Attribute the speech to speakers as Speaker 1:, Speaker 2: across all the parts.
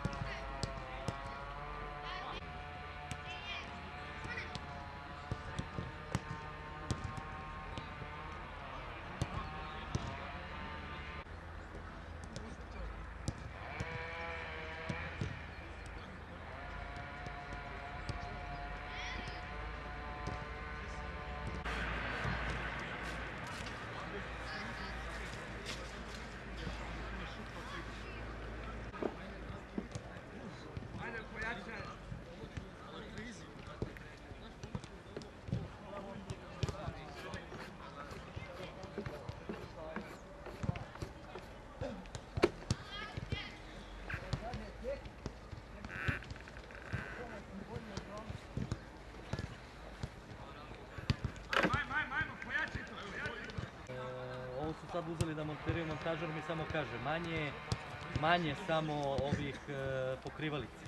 Speaker 1: Sad uzeli da montiraju, montažer mi samo kaže manje samo ovih pokrivalica.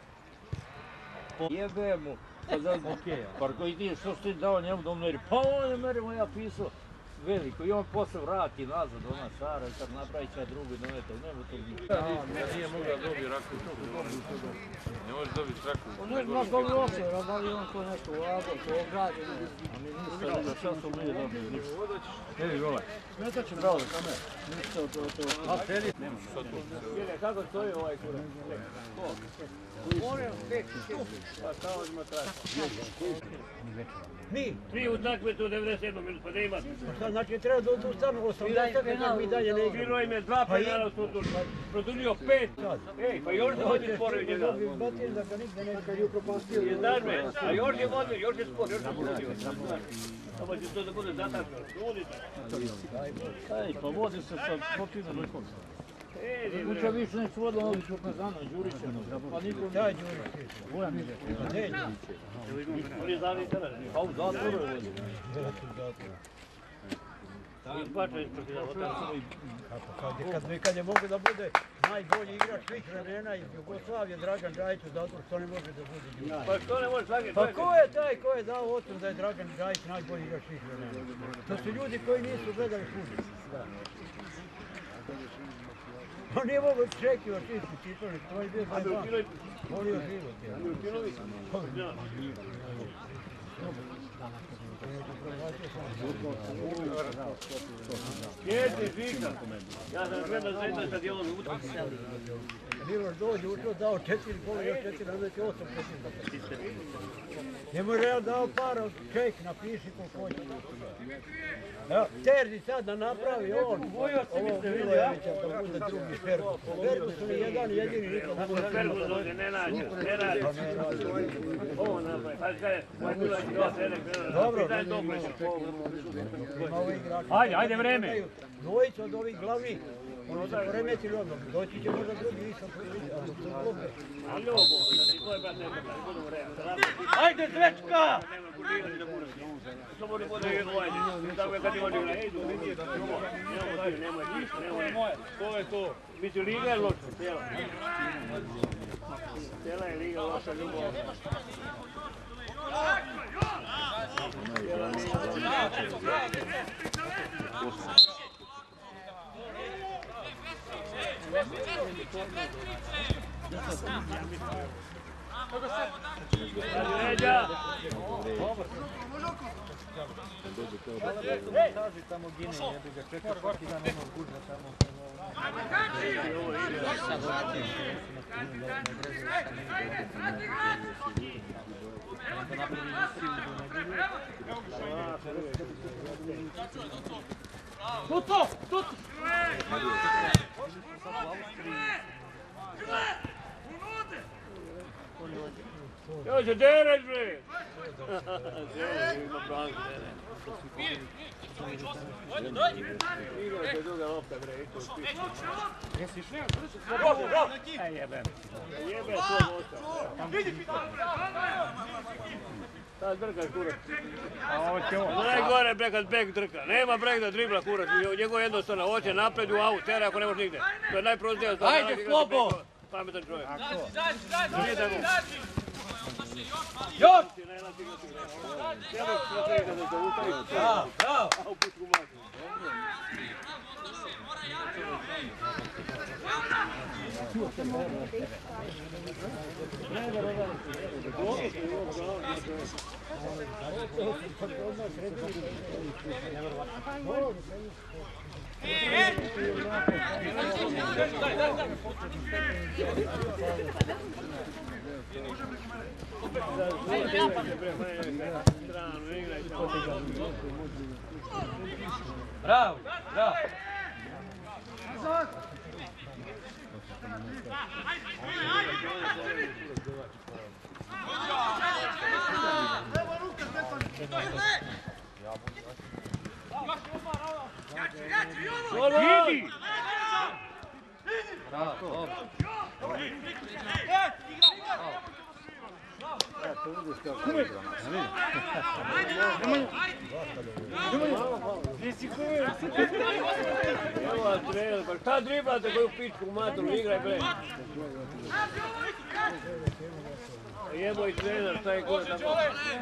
Speaker 2: Jebe mu, pa koji ti što si dao njemu da meri, pa on je merimo ja pisao veliko i on posle vrati nazad ona Sara i kad napravi će drugi donete, nema to biti.
Speaker 3: Nije mogla dobiti raku, ne možeš dobiti raku.
Speaker 2: On je zna kao loše, da li on to nešto ulago, to ograđe, a mi ništa vidio, šta su mi dobili, ništa. Evi gole. Smetat će bravo, kome? Ništa to. A, sedi? Nema što to. Gledaj, kako stoji ovaj kura? Moram tek, pa kao ima traži. Mi utakmicu 97 minut, pa ne ima.
Speaker 4: Šta znači treba da odustanu 80 kako mi dalje ne igramo.
Speaker 2: Bilo im je 2 penala u tutu, produljio 5. Ej, pa još da vodi sporo i njega.
Speaker 4: Batir da ga nigde ne kad je upropastio.
Speaker 2: Je znaš me, a još je vodio, još je spor, još je produljio. Samo će to da bude zatačno. Ej, pa vodi se sa protivnom nekom. Uča više neću vodila ovih Partizana, Đurića. Pa nikom
Speaker 4: Daj Đurić.
Speaker 2: Boja mi je.
Speaker 4: Ne,
Speaker 2: On je zavni teren. Pa u zatvoru je vodio. Izbača iz Partizana.
Speaker 4: Kad je mogu da bude najbolji igrač svih vremena iz Jugoslavije, Dragan Džajić u zatvoru, to ne može da bude Đurić.
Speaker 2: Pa što ne može svaki
Speaker 4: Pa ko je taj ko je dao ocen da je Dragan Džajić najbolji igrač svih vremena? To su ljudi koji nisu gledali fudbal. On nije mogo čekio čisti čitavnik, to je bio zajban. Volio život.
Speaker 2: A Milutinović? Sjeti, Žika. Ja sam gledao Zvezda sa dijelom utakmice.
Speaker 4: Miloš dođe, učio, dao 4 gola, još 4, onda će 8 4. Njemu je Real dao para, ček, napiši koliko hoće. Evo, Terzi sad da napravi on, ovo Milojevića da bude drugi Ferguson. Ferguson je jedan jedini nikad ne bude.
Speaker 2: Ferguson dođe, ne nađe. Ovo napravi, pa kada je moj Milojević do sredek.
Speaker 4: Dobro,
Speaker 2: Ajde vreme.
Speaker 4: Dvojica od ovih glavnih, ono se poremetili odmah, doći će možda drugi nisam klube.
Speaker 2: A ljubo, to je brat nekada, budemo realni.
Speaker 4: Ajde Zvečka!
Speaker 2: Samo ne bude jedvojanje, tako je kad ima liga, idu, nema ništa, nema. To je to. Biće liga je loša, cijela. Cijela je liga loša, ljubo. Leđa!
Speaker 1: Tamo gine, jebi ga, čeka svaki dan ono gužva tamo.
Speaker 4: Tuto! Tuto!
Speaker 2: Evo se dereš, bre! Ima branku, Igra se druga lopta, bre, isto u pisu.
Speaker 4: Jesi išli?
Speaker 2: Jebem. Jebem svoj osta. Sad drkaš kurac. Najgore bre kad bek drka. Nema brek da dribla kurac. Njegov jednostavno hoće napred u aut, tera ako ne može nigde. To je najprostija stvar.
Speaker 4: Ajde, Slobo!
Speaker 2: Pametan čovjek.
Speaker 4: Izađi! Još! Bravo, bravo!
Speaker 1: Bravo, bravo.
Speaker 2: Vidi!
Speaker 1: Bravo, dobro.
Speaker 2: Evo trener, pa šta driblate koju pičku matru, igraj bre. Jebo i trener, šta je gore tako.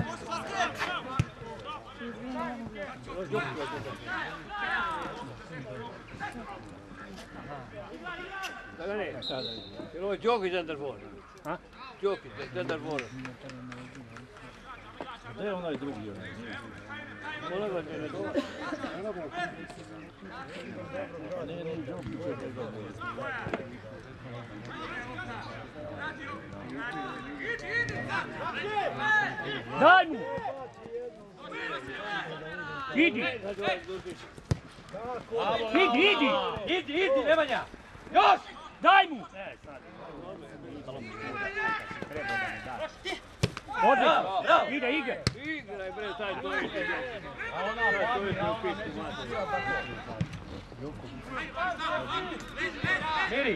Speaker 2: Tako ne, jer ovo je Đoki centarfor. Đoki centarfor.
Speaker 5: Gdje je onaj drugi?
Speaker 2: Kolega te ne dolazi.
Speaker 5: Daj mu! Idi!
Speaker 1: Idi, Nemanja! Još!
Speaker 5: Daj mu! Odlično! Ide!
Speaker 2: Igraj bre, taj to je. A ona to je u pičku matru.
Speaker 1: Miri!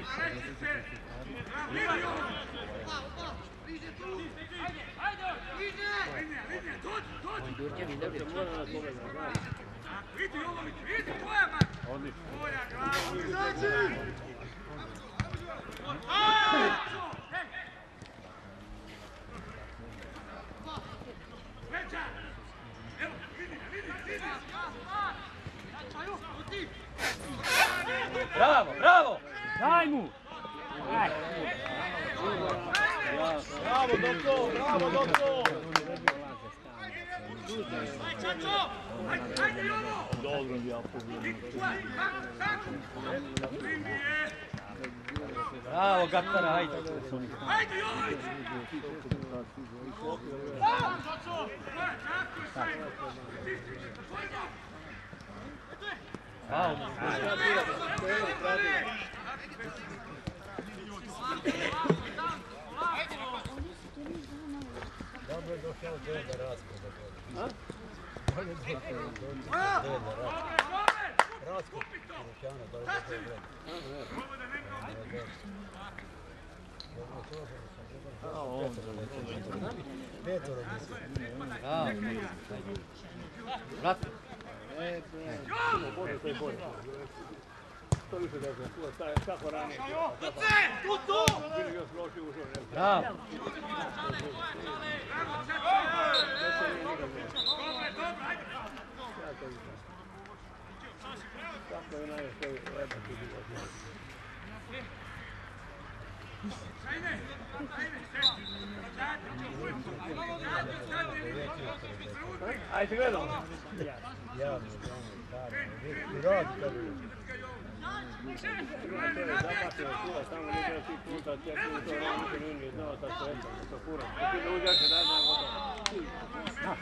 Speaker 1: Bravo, bravo!
Speaker 5: Daj mu! Daj!
Speaker 2: Bravo, doktor! Bravo, doktor! Dobro bi ja pogledam.
Speaker 1: Bravo, Gatara, hajde! Bravo!
Speaker 4: Dobro je došao Deda Rasko. Rasko, Ručana, da li je dobro? Petoro mislim.
Speaker 1: Bravo! Vrati!
Speaker 2: To više da znam, tako ranije. Bili još loši ušao.
Speaker 1: Bravo!
Speaker 2: Tako je najviše lebati bilo. Ajde gledamo.
Speaker 4: Javno, i radi kako je.
Speaker 2: Zapatio kura, samo ne treba ti puta, te puta, niko nije znao ta sredstva, to kura. Ti da uđaš da znam gotovo.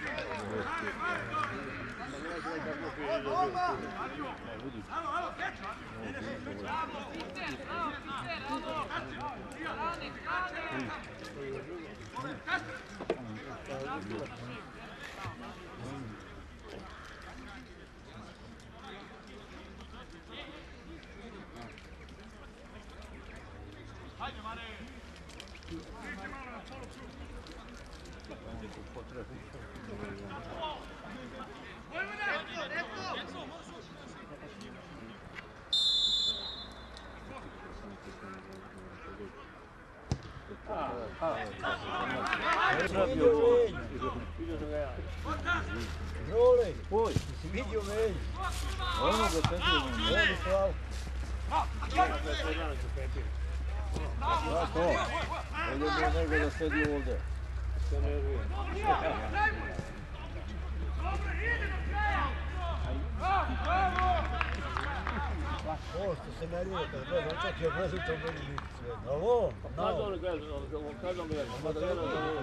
Speaker 4: Role, poj, si vidio Melju? Ono ga Petir, ono Slav.
Speaker 2: Tako. Ovdje bi nego da sedi ovdje. Se nervije.
Speaker 4: Ovo što se nervije, kad gledam, čak je gledam, to meni vidi sve. Alo?
Speaker 2: Kada on gleda, kada on gleda, kada gleda za ovo.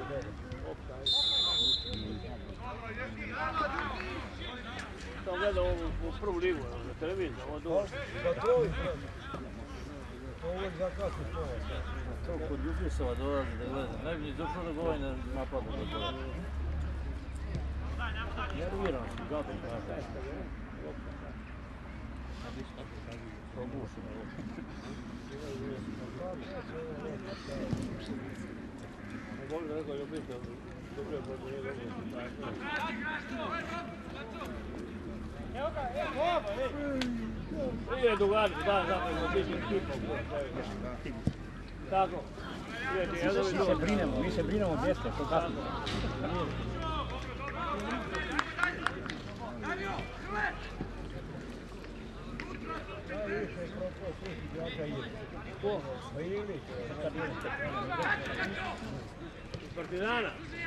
Speaker 2: Sam gleda u prvu ligu, na televiziju, ovo dobro.
Speaker 4: Da to i prema. To uvijek zakasno pola.
Speaker 2: To kod Ljubisova dolazi da gleda. Ne bi ni došlo da govori na napadu da gleda. Nerviram se, gledam kada. Probušeno je. Boli da neko Ljubisa, dobro je bolje nije dobro. Evo ga, Prije događa, da, zapravo, biti ekipa. Tako.
Speaker 5: Mi se brinemo djece, to tako.
Speaker 2: Partizana?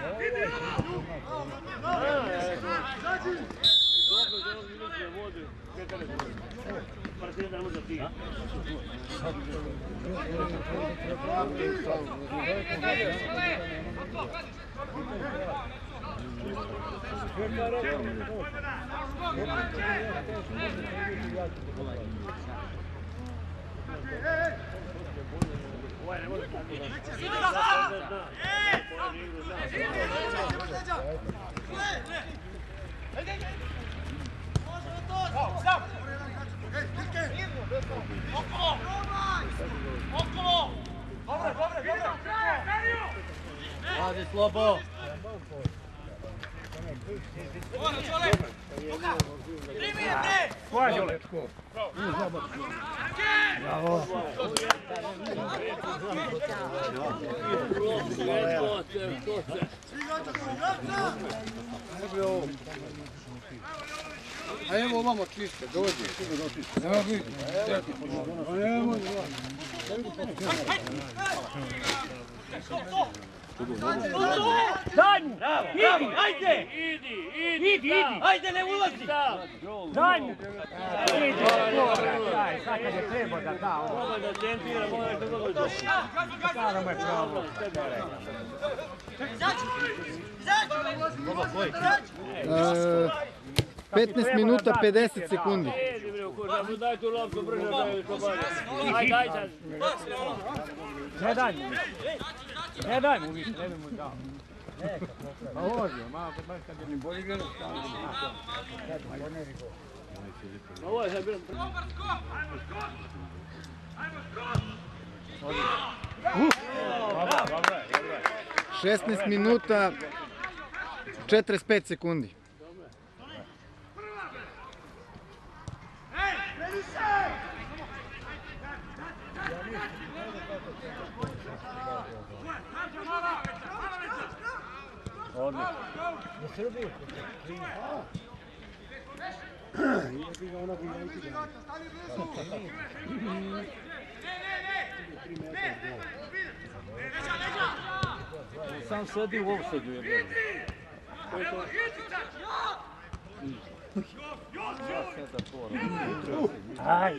Speaker 2: Partizan može ti.
Speaker 1: Pazi Slobo!
Speaker 5: Koja Đole?
Speaker 4: Bravo!
Speaker 6: A evo ovamo čiste, dođi. Evo vidi. Evo
Speaker 5: Daj mu!
Speaker 1: Bravo,
Speaker 5: Idi!
Speaker 1: bravo, ajde!
Speaker 5: Idi!
Speaker 1: Ajde, ne ulazi!
Speaker 5: Daj mu! Idi! Daj, sad kad je treba da da ovo.
Speaker 2: Moga da centira, moga da dobro dođe.
Speaker 5: Stvarno mu je pravo.
Speaker 1: Slobo, koji?
Speaker 6: 15 minuta 50 sekundi.
Speaker 2: Idi bre, daj tu loptu brže da je to bolje. Aj, daj sad.
Speaker 5: Ne daj mu! Ne daj mu više, ne bi mu dao.
Speaker 6: Pa ovdje, malo baš kad je mi bolje gledao stavno.
Speaker 2: Ovo je sad bilo...
Speaker 6: 16 minuta 45 sekundi.
Speaker 2: Sam sedi u offside-u je.
Speaker 5: Aj!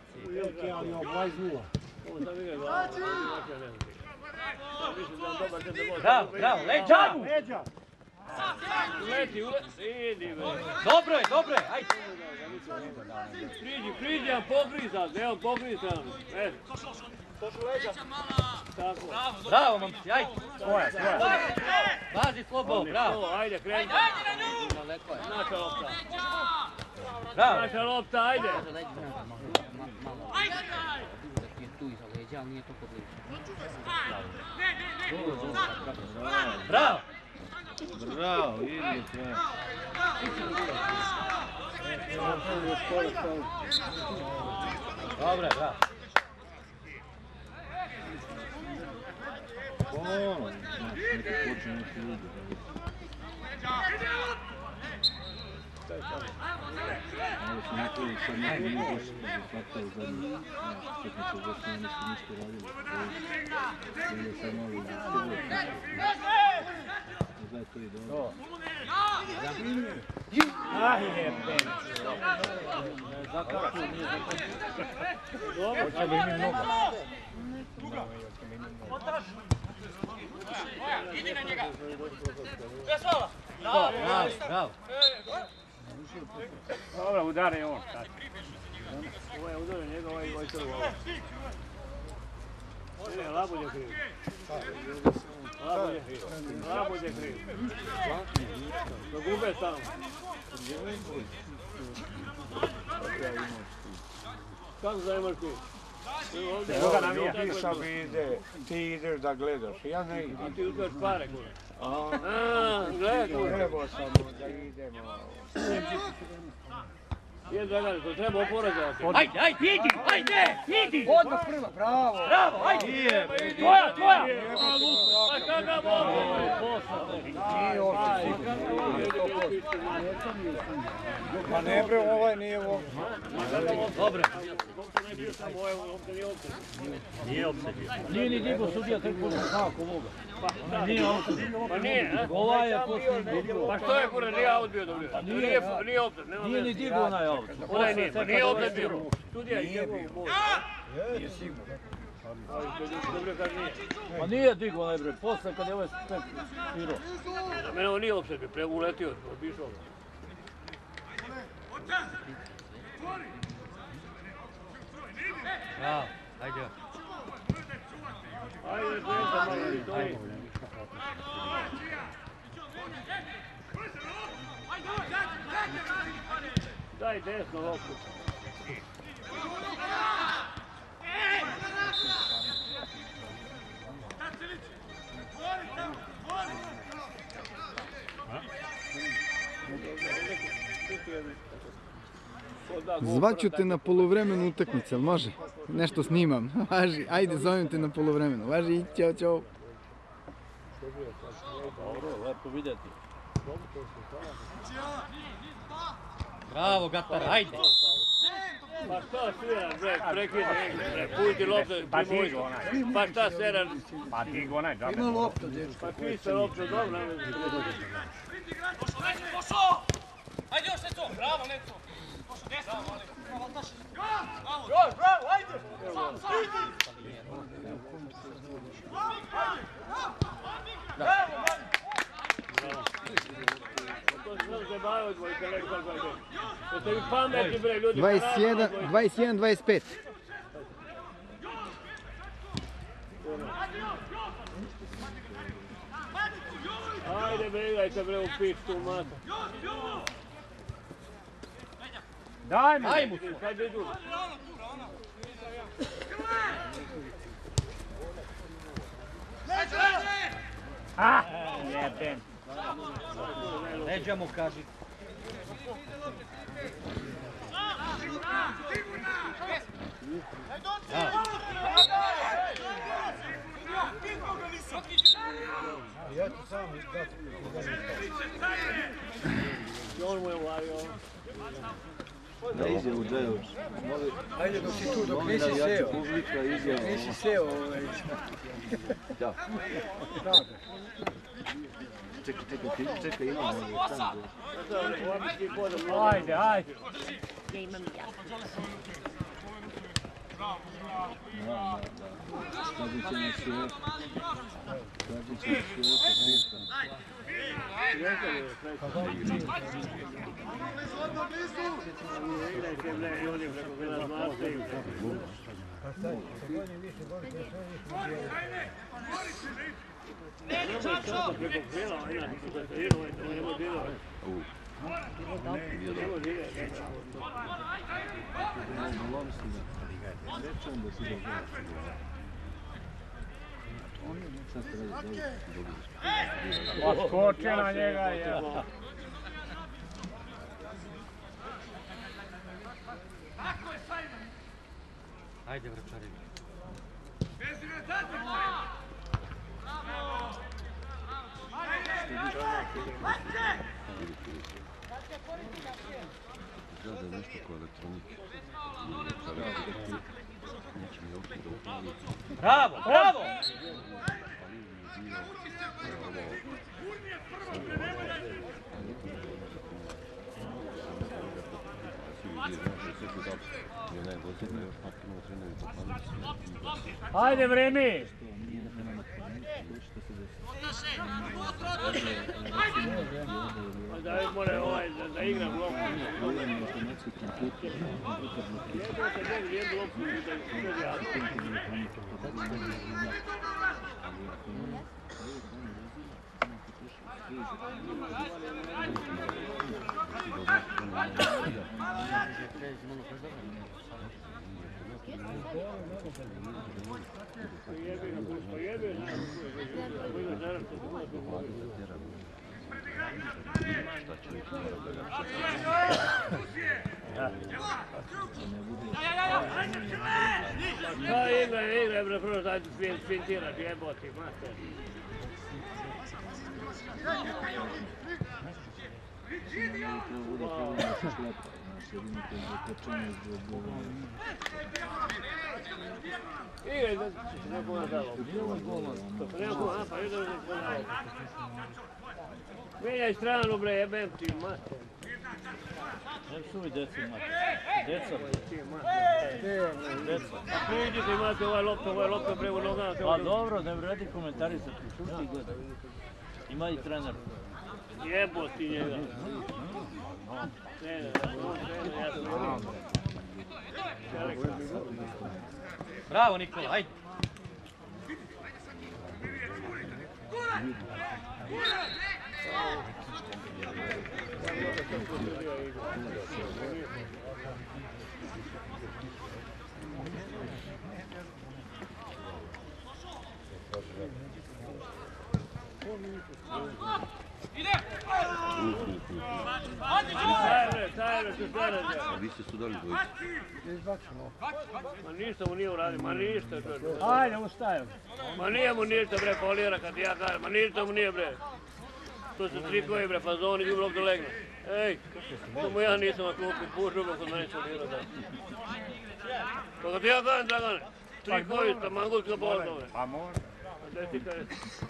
Speaker 1: Bravo, bravo, leđa!
Speaker 2: Uleti, idi bre.
Speaker 1: Dobro je, ajde!
Speaker 2: Priđi, on pogriza, ne on pogriza. Tako.
Speaker 1: Bravo, momci, ajde!
Speaker 5: Svoja!
Speaker 1: Pazi Slobo, bravo!
Speaker 2: Ajde, kreni. Naša lopta.
Speaker 1: Bravo!
Speaker 2: Naša lopta, ajde.
Speaker 7: Tu iza leđa, ali nije to kod leđa.
Speaker 1: Bravo!
Speaker 2: Bravo, idi sve.
Speaker 1: Dobro je, bravo!
Speaker 2: Ali su napravili sad neko nije baš fakta u zadnjih utakmica, zašto oni su ništa radili. Ili je sad malo izgledalo. Gledaj to i dobro.
Speaker 5: Ah, jebem.
Speaker 2: Zakačio, nije zakačio.
Speaker 5: Dobro,
Speaker 2: hoće li mi mnogo?
Speaker 5: Idi na njega.
Speaker 1: Bravo, bravo.
Speaker 5: Dobro, udari on. Ovo je udario njega, ovaj trvo. Ne, Labud je kriv. Labud je kriv. Da gube tamo. Kako zajmaš ti?
Speaker 6: Piša mi ide, ti ideš da gledaš, ja ne idem.
Speaker 5: A ti uzmeš pare, kule. Gledaj, kule.
Speaker 6: Trebao sam da idemo.
Speaker 5: Je Dragane, to treba oporezati.
Speaker 1: Ajde, idi!
Speaker 6: Odmah prva, bravo!
Speaker 1: Bravo, ajde!
Speaker 5: Tvoja! Pa kakav ovo?
Speaker 6: Nije ovdje, ma ne bre, ovaj nije ovdje.
Speaker 1: Dobro.
Speaker 2: Nije ni digo sudija, tek možda kako ovoga. Nije ovdje.
Speaker 5: Pa nije, a?
Speaker 2: Ovaj je poslije digo.
Speaker 5: Pa što je kure, nije aut bio dobro? Nije opet, nema
Speaker 2: Nije ni digo onaj ovdje.
Speaker 5: Onaj nije, pa nije opet bio. Sudija je njegov bol.
Speaker 6: Nije sigurno.
Speaker 5: Dobro kad nije.
Speaker 2: Pa nije digo onaj bre, posle kad je ovaj tek svirao.
Speaker 5: Za mene ovo nije opet bio, uletio, obišao ga.
Speaker 1: Bravo, ajde.
Speaker 5: Ajde, Zvijezda, malo mi stoji. Daj desno loptu.
Speaker 8: Zvaću te na poluvremenu utakmice, ali može? Nešto snimam. Važi, ajde, zovem te na poluvremenu. Važi, ćao, ćao.
Speaker 2: Dobro, lepo vidjeti.
Speaker 1: Bravo, Gatar, ajde!
Speaker 5: Pa šta svira, bre, prekidno, bre, puti lopte, primojstvo. Pa šta sera?
Speaker 6: Pa ti go onaj, džabe.
Speaker 4: Ima lopta, dečko.
Speaker 5: Pa ti se lopte, dobro, ne vidi.
Speaker 7: Ajde još Neco, bravo Neco. Pošao desno. Bravo, Altaš. Bravo.
Speaker 5: Bravo, ajde. Zabavaju tvoj kolega kako ide. Jeste vi pametni bre ljudi.
Speaker 8: 21-25.
Speaker 5: Ajde bre, igrajte bre u pičku mata.
Speaker 6: Daj mi!
Speaker 1: Ajmo!
Speaker 5: Sad idu.
Speaker 6: Ah! Jebem!
Speaker 1: Leđa mu kaži.
Speaker 4: Ja ću sam dati.
Speaker 5: On mu je uvario.
Speaker 2: Da izjavu Džejović.
Speaker 4: Ajde dok si tu, dok nisi seo.
Speaker 2: Publika izjava.
Speaker 4: Nisi seo ovaj.
Speaker 2: Da. Čekaj, imamo ovo tamo.
Speaker 6: Ajde, ajde!
Speaker 2: Skladit ćemo svijet. Skladit ćemo svijet.
Speaker 5: Igrajte bre ljudi preko bila zmarte.
Speaker 4: Pa šta, što god je više borite, sve više dijeli.
Speaker 5: Preko krila, inače su se trinu, ovo ne može igrati. Ne može igrati.
Speaker 6: Oskoči na njega, je.
Speaker 1: Ajde, vračari.
Speaker 9: Izgleda nešto ko elektronike. Neće mi ovdje da upravi.
Speaker 1: Bravo, bravo!
Speaker 5: Ajde, vreme! Da mora da igra blok. Igra, bre, prvo da fintirać, jeboti, mater. Igra, neko nas dalo. Neko, pa idemo neko dalo. Menjaj stranu, bre, jebem ti, mater.
Speaker 2: Ne psuj deci, mate. Deca, deca.
Speaker 5: Vidite, imate ovaj lopta prema nogama.
Speaker 2: Pa dobro, ne vredi komentarisati, šuti i gledaj. Ima i trener.
Speaker 5: Jebo ti njega. Ne, ja sam
Speaker 1: Bravo Nikola, ajde!
Speaker 9: A vi ste su dali dvojicu.
Speaker 5: Ma ništa mu nije uradio, ma ništa.
Speaker 2: Ajde, ustajem.
Speaker 5: Ma nije mu ništa, bre, polira kad ja kažem, ma ništa mu nije, bre. To su trikovi, bre, fazoni, gdje lopta legne. Ej, samo ja nisam na klupi, pušu ga kod mene polira, da. Pa kad ja kažem, Dragane, trikovi, mangulska bolta, bre.
Speaker 2: Pa može.
Speaker 5: Gdje ti kažeš?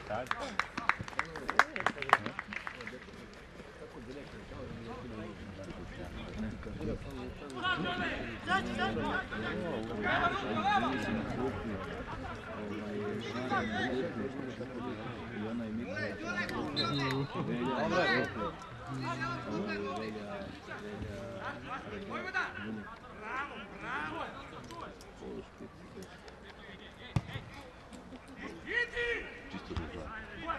Speaker 9: Čisto da zna.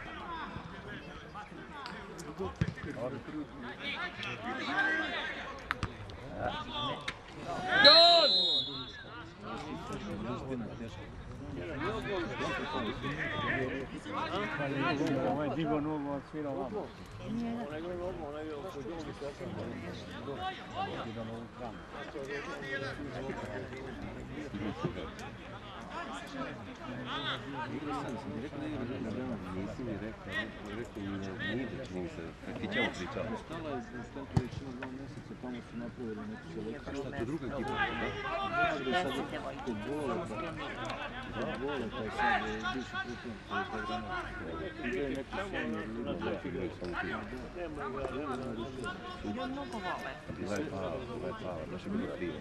Speaker 2: Ovaj digo nogu odsvirao vamo.
Speaker 9: Direktno igra, nisi mi rekao nije da čini mi se, ti ćemo pričati.
Speaker 2: Stala je Stanković ima 2 mjeseca, tamo su napravili neku selekciju.
Speaker 9: A šta to druga ekipa?
Speaker 2: Kod Bola, taj sad bivši priprem, koji je taj dana. Igra je neku senior ligu.
Speaker 9: Igraju samo ti. Bila je prava, baš je bilo krivo.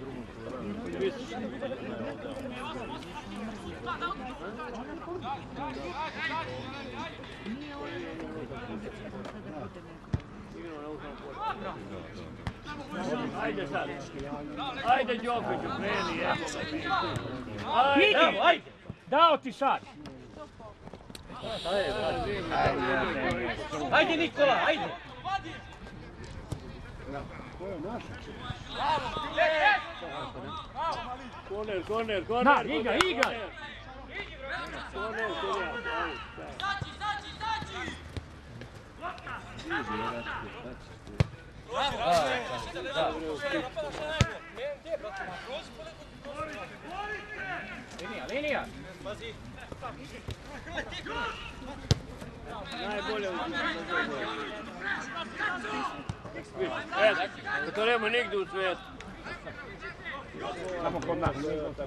Speaker 5: Ajde sad. Ajde Đokoviću, kreni, evo.
Speaker 1: Ajde!
Speaker 2: Dao ti sad!
Speaker 1: Ajde Nikola, ajde!
Speaker 5: Korner.
Speaker 2: Na, igra!
Speaker 5: Korner.
Speaker 2: Linija!
Speaker 5: Najbolje u Eto, to nema nigdje u svijetu.
Speaker 2: Samo kod nas.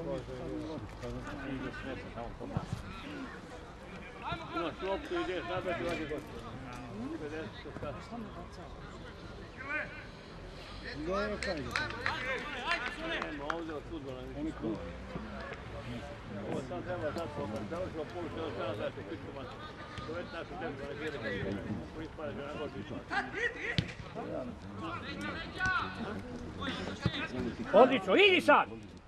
Speaker 5: Imaš loptu, ideš napred i vađe gost. 50 Nema ovdje od futbola ništa. Ovo sam treba zato, kad završilo poluče, ovo sada sada se kičku masu. Doveti našu tempu, ne gledaj. Prispade, da ne gosti išla.
Speaker 2: Odlično, idi sad!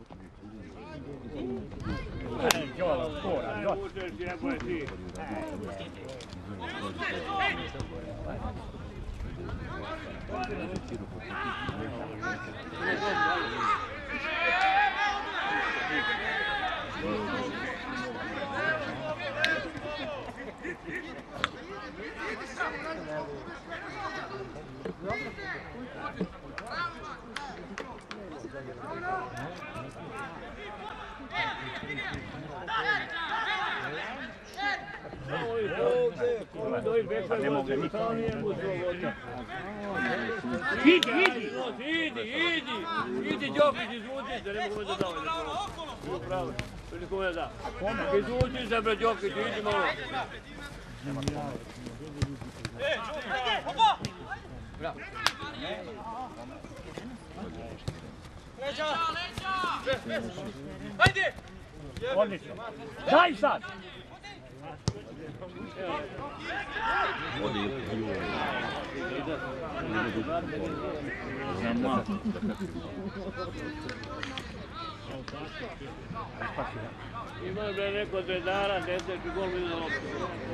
Speaker 2: Jola, skora, Jola.
Speaker 5: Učeš ti, ne boje ti.
Speaker 2: Ne mogu nikako.
Speaker 5: Idi, Đokić, izvuci se, ne mogu me da dao. Upravo, priliku me da. Izvuci se, bre, Đokić, idi malo.
Speaker 7: Ajde!
Speaker 2: Odlično. Daj sad!
Speaker 5: Ima bre neko od redara, 10 gol vidi na loptu.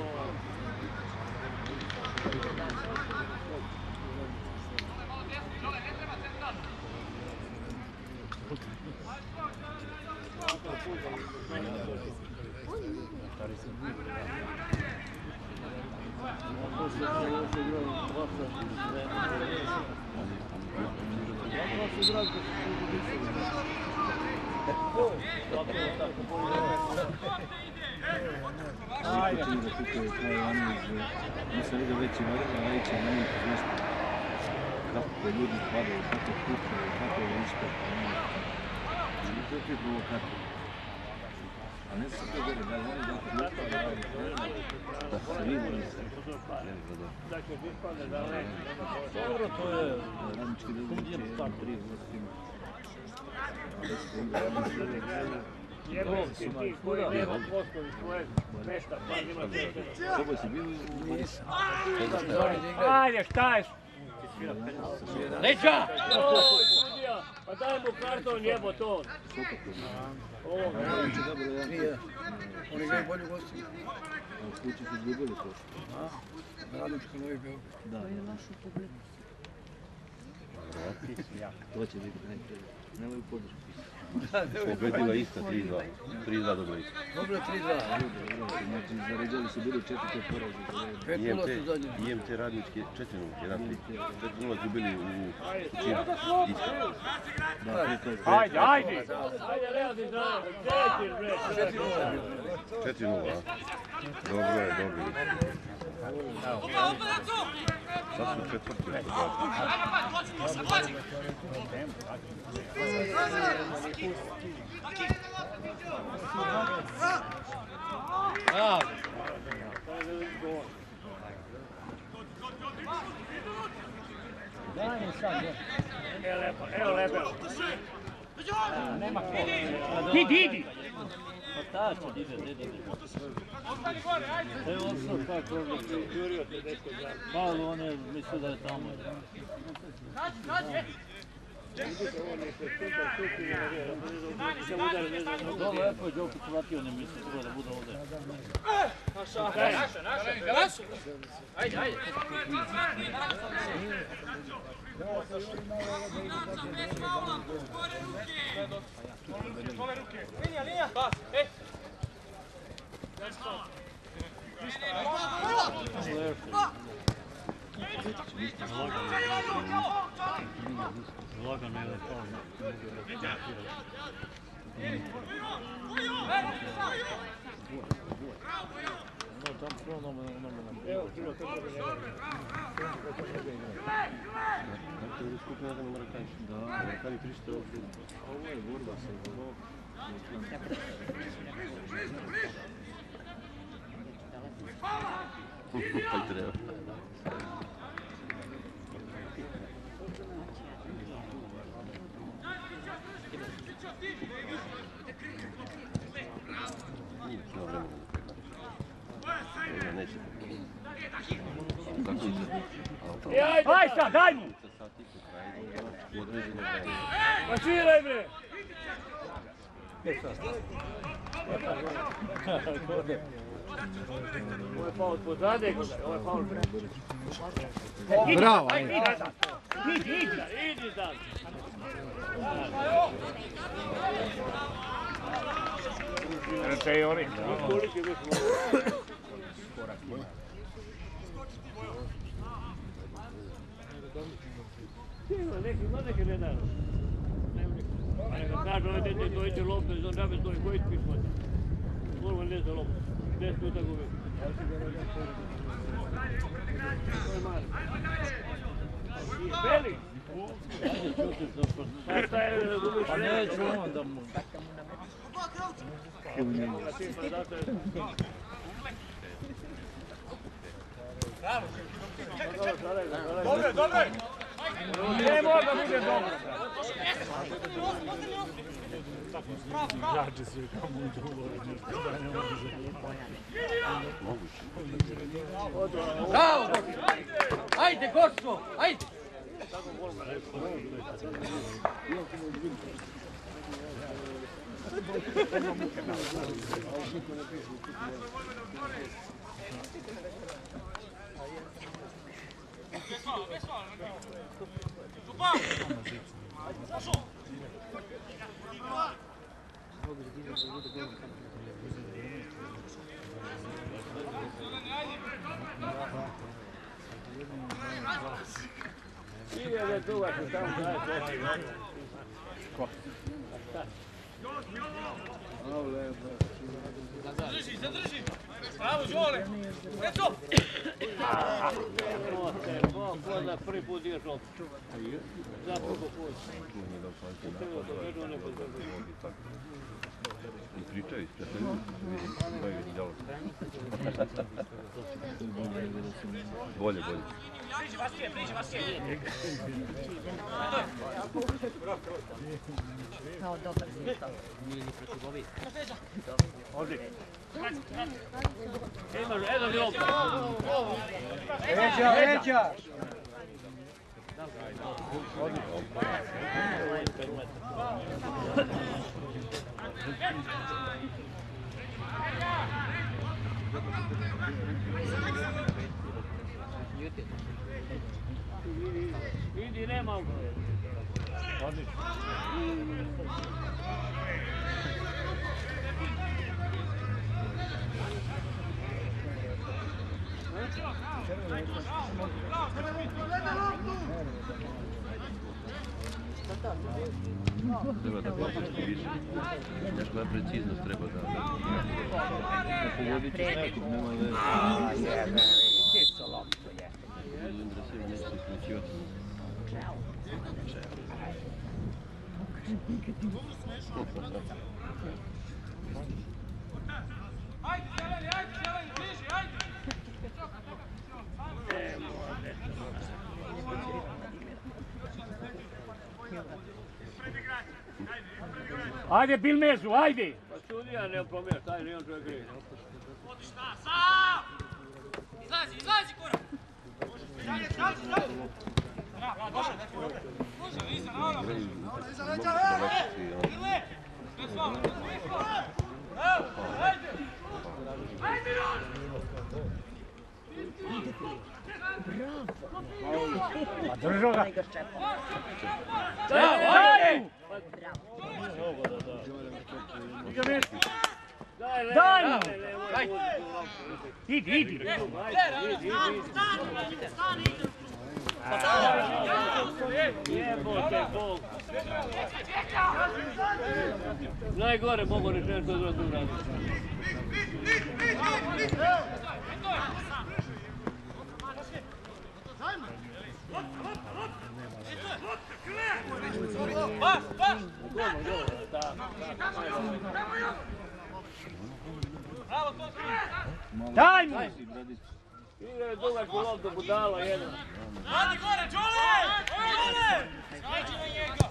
Speaker 9: Nisam vidio veći najveći manjih nešto. Kako ljudi padaju, kako kućaju, kako je isto. To je opet provokator. A ne se to gleda, da li oni da klupaju, da se vi moram se.
Speaker 2: Dobro, to je
Speaker 9: Radnički da
Speaker 2: kuđem start 3 vrstimo.
Speaker 5: Jebeš ti ti koji nema postovi svoje mesta, pa ima sve.
Speaker 9: Kako si bio? Nisam.
Speaker 2: Ajde, šta je?
Speaker 5: Leđa! Pa daj mu karton, jebo to. Ovo,
Speaker 6: Oni igraju bolju gostinu.
Speaker 9: Kući su izgubili to.
Speaker 6: Radnički Novi Beograd.
Speaker 9: Da. To će biti najprije. Nemaju podršku. Pobedila ista 3-2. 3-2 dobro ista.
Speaker 6: Dobro 3-2.
Speaker 9: Znači, zaređali su bili 4. poraze.
Speaker 6: 5-0 su zadnji.
Speaker 9: IMT Radnički 4-0, 1-3. 4-0 su bili u Činu.
Speaker 2: Ajde, ajde!
Speaker 5: ajde, radi znamo, 4 bre.
Speaker 9: 4-0, a? Dobro je, dobro je. Sad su četvrti.
Speaker 2: Daj mi sad,
Speaker 5: Evo lebelo.
Speaker 2: nema ko. Idi!
Speaker 1: Pa tačno, ide.
Speaker 7: Ostani gore, ajde!
Speaker 1: Evo on sad taj problem.
Speaker 5: Jurio te dečko za.
Speaker 1: Malo on je mislio da je tamo.
Speaker 7: Nađi!
Speaker 1: To lepo je Đokić vratio, ne misli da bude ovdje.
Speaker 7: Naša! Ajde! Ove ruke! Linija! Pas! Ej!
Speaker 1: Lagano je da to
Speaker 9: Tam prvo nama
Speaker 5: Evo, prvo kako bi ne.
Speaker 9: Dakle, je skupno jedan Marokanić. Da, Marakani 300 ovdje. Ovo je borba sa ovo. Pa treba.
Speaker 5: Aj sad, daj mu! Pa sviraj bre! Ovo je faul po zadek, ovo je faul.
Speaker 8: Bravo,
Speaker 5: Ajde, idi sad.
Speaker 3: Reče i oni.
Speaker 5: Koliki je već ima neki ne dano. Kažu ovaj dete dođe loptu, iz on žabe stoji, koji ti piš vodi? Golman ne za loptu, 10 minuta gubi. Beli! Šta je da gubiš?
Speaker 2: Pa neću on da mu...
Speaker 7: Dobre, dobre!
Speaker 5: Ne mora da bude dobro.
Speaker 3: Jače sve kamo u drugo.
Speaker 7: Bravo! Ajde, Gorsko! Ajde! Zadrži, zadrži! Bravo, Žole! Eto!
Speaker 5: Voda prvi put ideš loptu. Za prvo put.
Speaker 9: Pričaju, bolje.
Speaker 7: Bliži, Vaske, bliži, Vaske!
Speaker 10: Kao dobar si to.
Speaker 5: Imaš jedan loptu.
Speaker 4: Leđa, leđa!
Speaker 5: Idi, nema ga.
Speaker 9: Treba da početi više. Koja preciznost treba da... Pogodit ćeš nekog, nema veze.
Speaker 10: Čisto loptu je.
Speaker 9: Vidim da se neće isključivati.
Speaker 7: Ajde, zeleni, bliži, ajde!
Speaker 5: Ajde, bil mežu, ajde! Pa sudija ne promiješ, taj nije on čovjek gre.
Speaker 7: Odiš ta, sam! Izlazi, korak! Izlazi! Bravo, došao, može, iza, naravno! Iza, leđa, Ile! Bez faula, Evo, ajde! Ajde,
Speaker 10: Bravo!
Speaker 5: Držao ga!
Speaker 10: Bravo,
Speaker 5: Ajde! Daj mu! Idi!
Speaker 7: Stani!
Speaker 5: Jebote Bog! Najgore mogu reći što je to uradio.
Speaker 4: Daj mu!
Speaker 5: Igraju dugačku loptu, budala jedan.
Speaker 7: Radi gore, Đole! Đole! Skači na njega!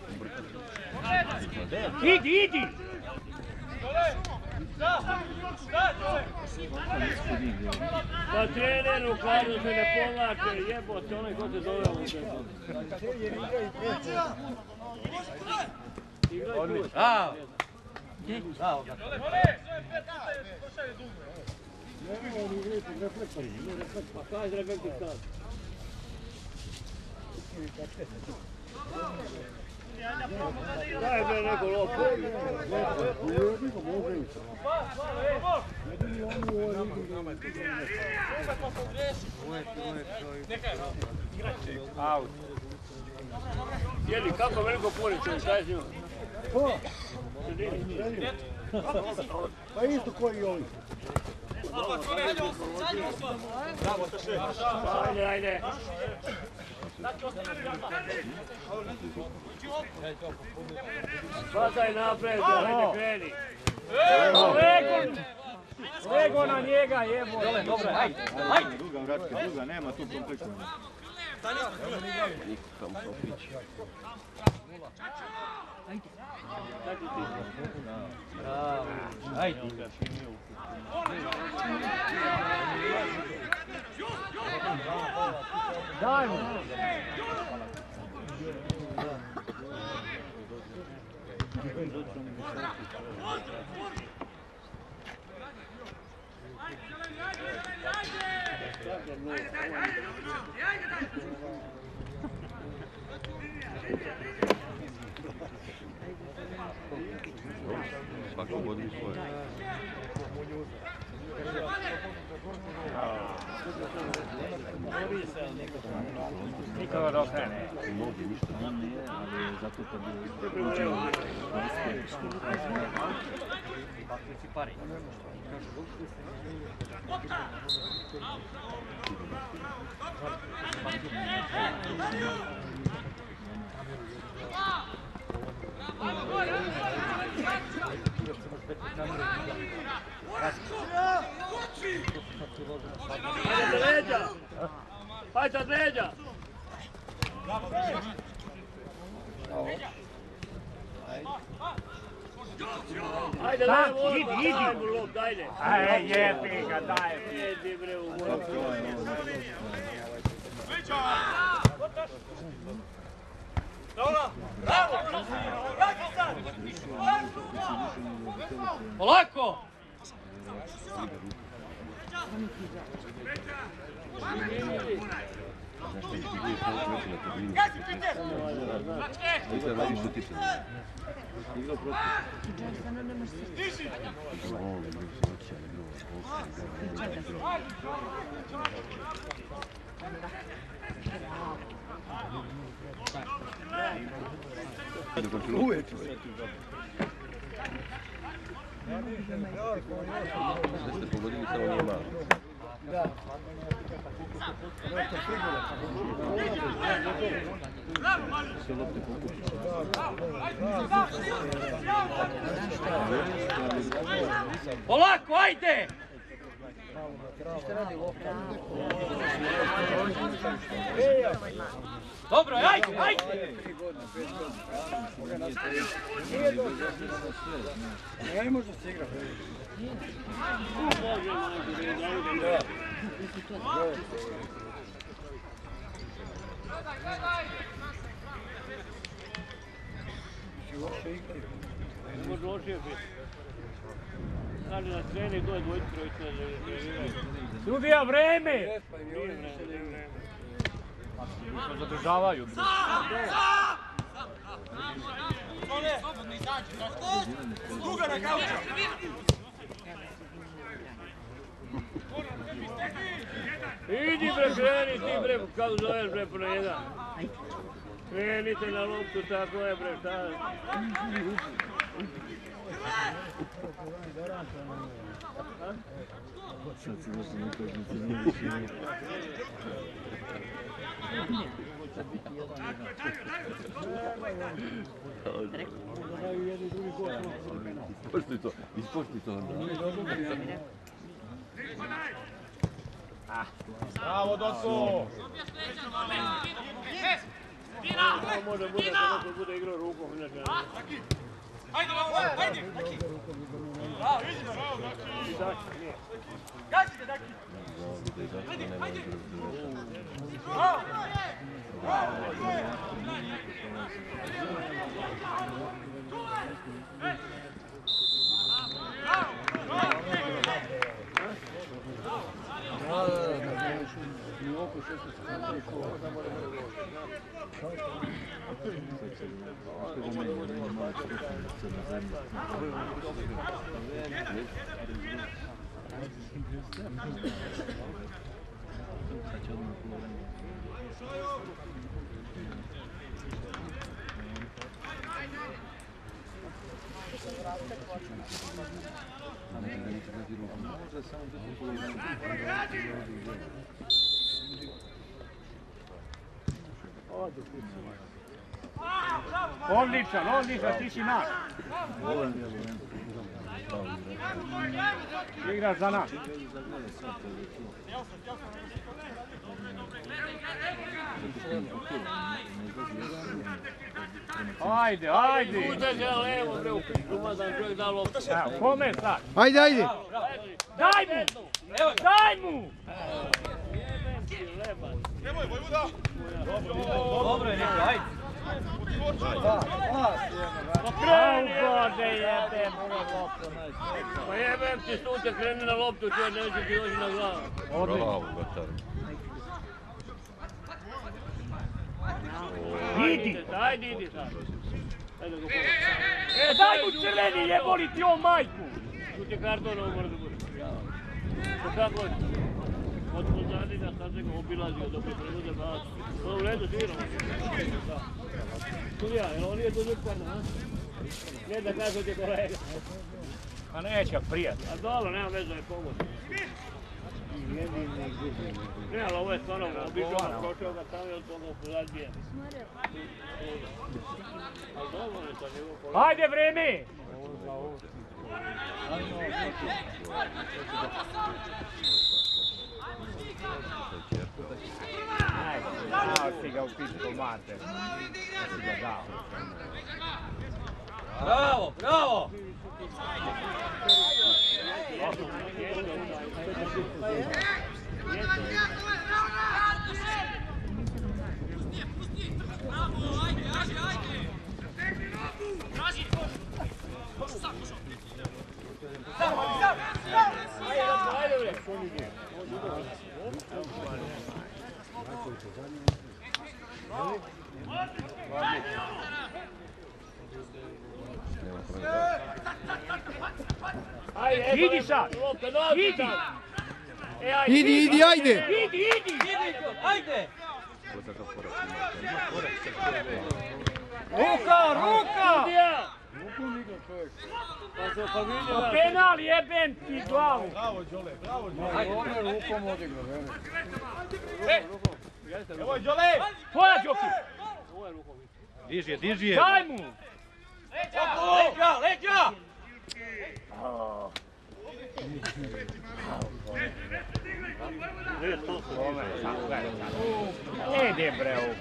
Speaker 4: Idi!
Speaker 5: Pa trener u kladu se ne povlače, jebote, onaj ko se zove ovu tekmu. Igraju tu.
Speaker 1: Bravo! Bravo, ga.
Speaker 5: Pa kaži reflektor sad. Daj bre neko loptu.
Speaker 1: Out.
Speaker 5: Jeli, kako veliko punicu, šta je s njima?
Speaker 4: Pa isto koji i ovi.
Speaker 5: Ajde. Hvataj napred, ajde kreni.
Speaker 4: Lego na njega, jebo.
Speaker 1: Dobro, ajde.
Speaker 9: Druga, vratke, druga, nema tu komplikovanja.
Speaker 1: Bravo. Ajde.
Speaker 4: Daj mu.
Speaker 9: Svaku godinu svoje.
Speaker 4: Nikoga do krene.
Speaker 9: Mnogi ništa ne, ali zato kad bi učeo
Speaker 1: Participare.
Speaker 5: Hajde leđa! Hajde od leđa! Ajde levo, daj mu lop, dajde!
Speaker 4: Aj, jebi ga, daj.
Speaker 5: Jedi bre u moru.
Speaker 7: Dobro, bravo! Kako sad?
Speaker 1: Polako!
Speaker 7: Gazi, Peter! Stiži!
Speaker 9: Uvijek. Da ste pogodili, samo nije malo.
Speaker 4: Da.
Speaker 9: Sve lopte pokupi.
Speaker 1: Polako, ajde! Dobro, ajde, ajde!
Speaker 4: Ne može se igrati.
Speaker 5: Ne može lošije biti. Znači na trening doje dvojice, trojice.
Speaker 4: Sudija, vreme!
Speaker 5: Nije vreme.
Speaker 4: Zadržavaju.
Speaker 7: Slobodno izađi, druga na kauča!
Speaker 5: Idi bre, kreni ti bre, kako zoveš bre, po na jedan. Krenite na loptu, tako je bre, šta je?
Speaker 9: Sad se došli na utakmicu, nije više nije. Ispoštuj to onda.
Speaker 2: Bravo, Dotko!
Speaker 5: Može bude da neko bude igrao rukom, inače ne.
Speaker 7: Ajde, ajde! Bravo, vidi! Gazite, Daki! Ajde, ajde! Bravo!
Speaker 2: Odličan, odličan, ti si naš. Igraš za nas. Ajde, ajde.
Speaker 5: Uđe se levo, bre, umadan čovjek da loptu.
Speaker 2: Kome sad?
Speaker 8: Ajde, ajde!
Speaker 2: Daj mu! Daj mu!
Speaker 7: Nemoj, Vojvoda!
Speaker 1: Dobro je, Niko, ajde!
Speaker 2: Bode jebem!
Speaker 5: Pa jebem ti Stute, kreni na loptu, čovjek neće ti doći na glavu.
Speaker 3: Bravo, Gatar.
Speaker 2: Idi!
Speaker 5: Ajde, idi sad. Ajde go
Speaker 2: Daj mu crveni, jeboli ti o majku!
Speaker 5: Tu ti karton ovo mora da bude. Pa kako je? Od pozadina sad se ga obilazio dok je prevoze baš. To u redu sviramo. Sudija, jel on nije to zrkarno, a? Ne da kažu ti kolega.
Speaker 2: A neće prijatelj.
Speaker 5: A dobro, nema veze, je pomoć. Ne, ali ovo je stvarno, obišao ga, prošao ga tamo i od toga pozadije. Ali dobro je to njegovo kolega.
Speaker 2: Ajde vreme! Ajde, dao si ga u pičku mater. Da si ga dao.
Speaker 1: Bravo, bravo!
Speaker 2: Idi sad! Idi!
Speaker 8: Idi, idi, ajde!
Speaker 2: Idi, idi!
Speaker 1: Ajde!
Speaker 2: Ruka, ruka! Penal jebem ti glavu!
Speaker 4: Bravo, Đole, bravo, Đole.
Speaker 2: On je rukom odigrao, veri.
Speaker 4: Evo, Đole!
Speaker 2: Tvoja, Đoki!
Speaker 1: Diži je, diži je!
Speaker 2: Daj mu!
Speaker 1: Leđa, leđa!
Speaker 2: Ede bre ovo.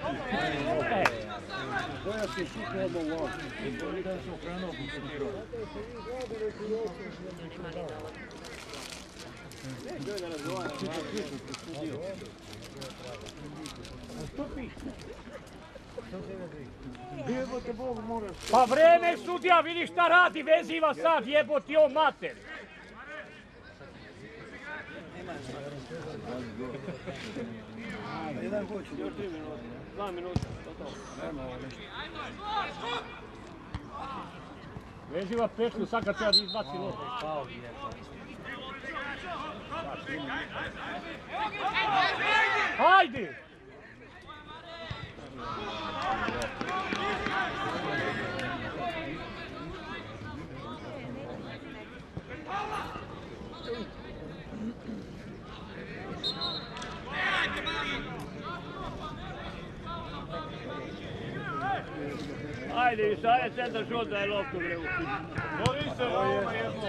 Speaker 2: Pa vreme sudija, vidi šta radi, veziva sad, jeboti o mater.
Speaker 4: Jedan hoće.
Speaker 5: Još 3 minuta, 2 minuta.
Speaker 2: Veziva pešlju, sad kad treba da izbaci loptu. Hajde!
Speaker 5: Šta je centar šut da je loptu bre?
Speaker 3: Bori se ovo jedno.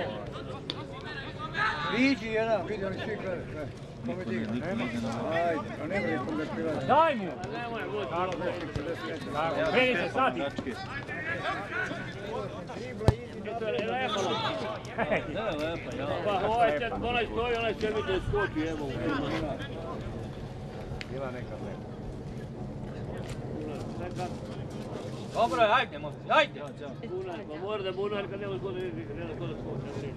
Speaker 4: Iđi jedan, vidi oni svi gledaju. Kome diga? Ajde, a ne vredi kome prilazi.
Speaker 7: Daj mu!
Speaker 5: Nemoj vući.
Speaker 7: Kreni se, sadi!
Speaker 5: To je lepo. Pa ovaj će, onaj stoji, onaj će biti skoči, evo.
Speaker 2: Bila neka lepa.
Speaker 1: Dobro je, ajde, momci, ajde!
Speaker 5: Bunar, pa mora da bunar kad nema zgodno vidi, kad nema zgodno skoči.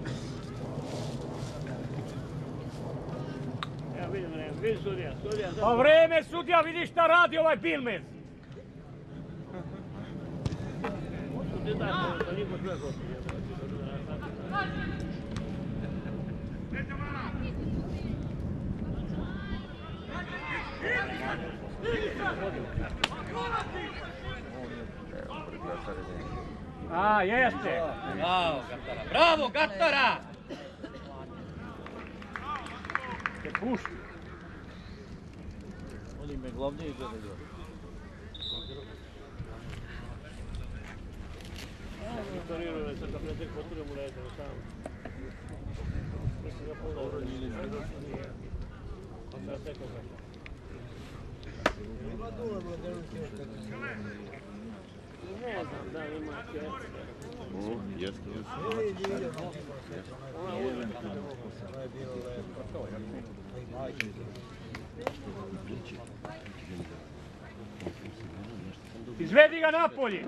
Speaker 5: Evo vidim vreme, vidi sudija.
Speaker 7: Pa vreme sudija, vidi šta radi ovaj Bilmez!
Speaker 5: Ti da, to niko sve hoće.
Speaker 7: A, jeste!
Speaker 1: Bravo, Gatara! Bravo, Gatara!
Speaker 7: Te pušti!
Speaker 2: Oni me glavnije gledaju.
Speaker 5: Motorirao je sad kad tek potpuno mu lete na sam. Mislim da dobro nije. Onda je tekao ga.
Speaker 4: Ima dole vladerući još kad se
Speaker 5: Ne znam, da ima četvrta.
Speaker 9: Jeste.
Speaker 4: Ona je bilo lepo.
Speaker 7: Izvedi ga napolje!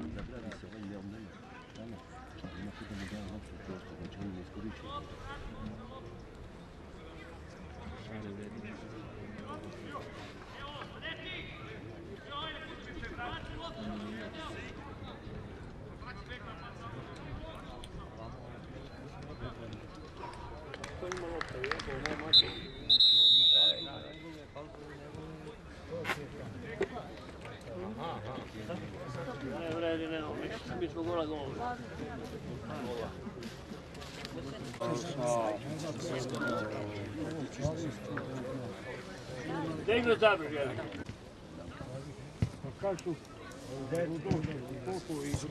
Speaker 5: Ne vredi, nema, mi smo gola gol. Tegno zabrž, jel?
Speaker 4: Kažu, koliko igra.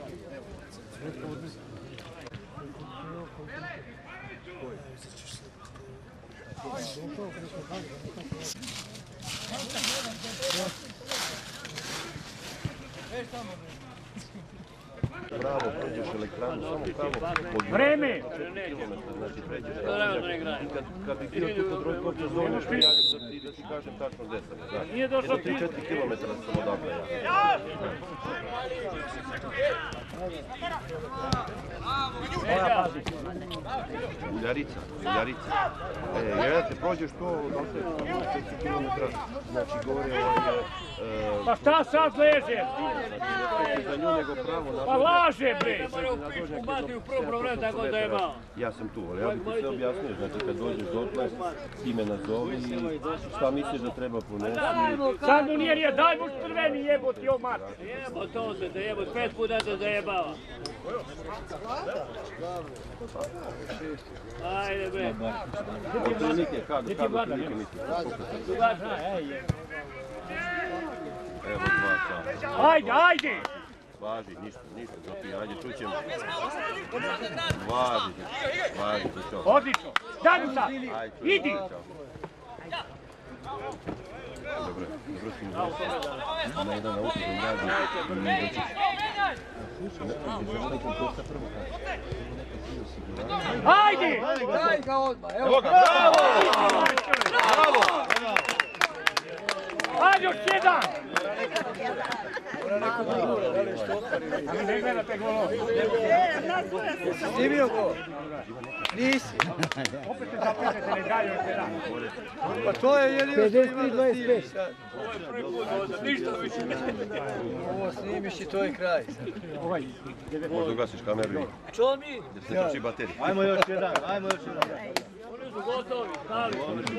Speaker 9: Pravo, prođeš elektranu, samo pravo.
Speaker 7: Vreme!
Speaker 9: Znači pređeš.
Speaker 5: Naravno da ne igraje.
Speaker 9: Kad bi htio tu pod broj kopće zoveš, da ti kažem tačno gdje sam.
Speaker 5: Nije došlo
Speaker 9: 3-4 km sam odavde ja. Uljarica. Jedete, prođeš to, odavde 4 km, znači gore
Speaker 7: Pa šta sad leže?
Speaker 9: za nju nego pravo
Speaker 7: Pa laže bre!
Speaker 5: Ubati u prvo vreme tako da je malo.
Speaker 9: Ja sam tu, ali ja bih ti sve objasnio, znači kad dođeš dotle, ti me nazovi i šta misliš da treba ponesti.
Speaker 7: Sad mu nije, daj mu crveni jeboti o mat!
Speaker 5: Jebo to se, da jebo, 5 puta te zajebava. Ajde bre.
Speaker 9: Evo 2 sata.
Speaker 7: Ajde!
Speaker 9: Važi, ništa, Zopi, ajde, čućemo. Važi, to.
Speaker 7: Odlično! Daj mu sad! Idi!
Speaker 9: Dobro si mi zašto. Na jedan auto da radi i ne dođeš.
Speaker 7: Ajde!
Speaker 4: Daj ga odmah,
Speaker 9: Evo ga, bravo!
Speaker 7: Ajde još jedan!
Speaker 4: Ali ne gledate golovi. Ti bio gol? Nisi.
Speaker 7: Opet se zapišete, ne dalje još jedan.
Speaker 4: Pa to je jedino što ima da snimiš sad.
Speaker 5: Ništa više.
Speaker 4: Ovo snimiš i to je kraj.
Speaker 9: Možda ugasiš kameru i
Speaker 5: Čo mi?
Speaker 9: da se toči baterija.
Speaker 2: Ajmo još jedan.
Speaker 5: Oni su gotovi, stali.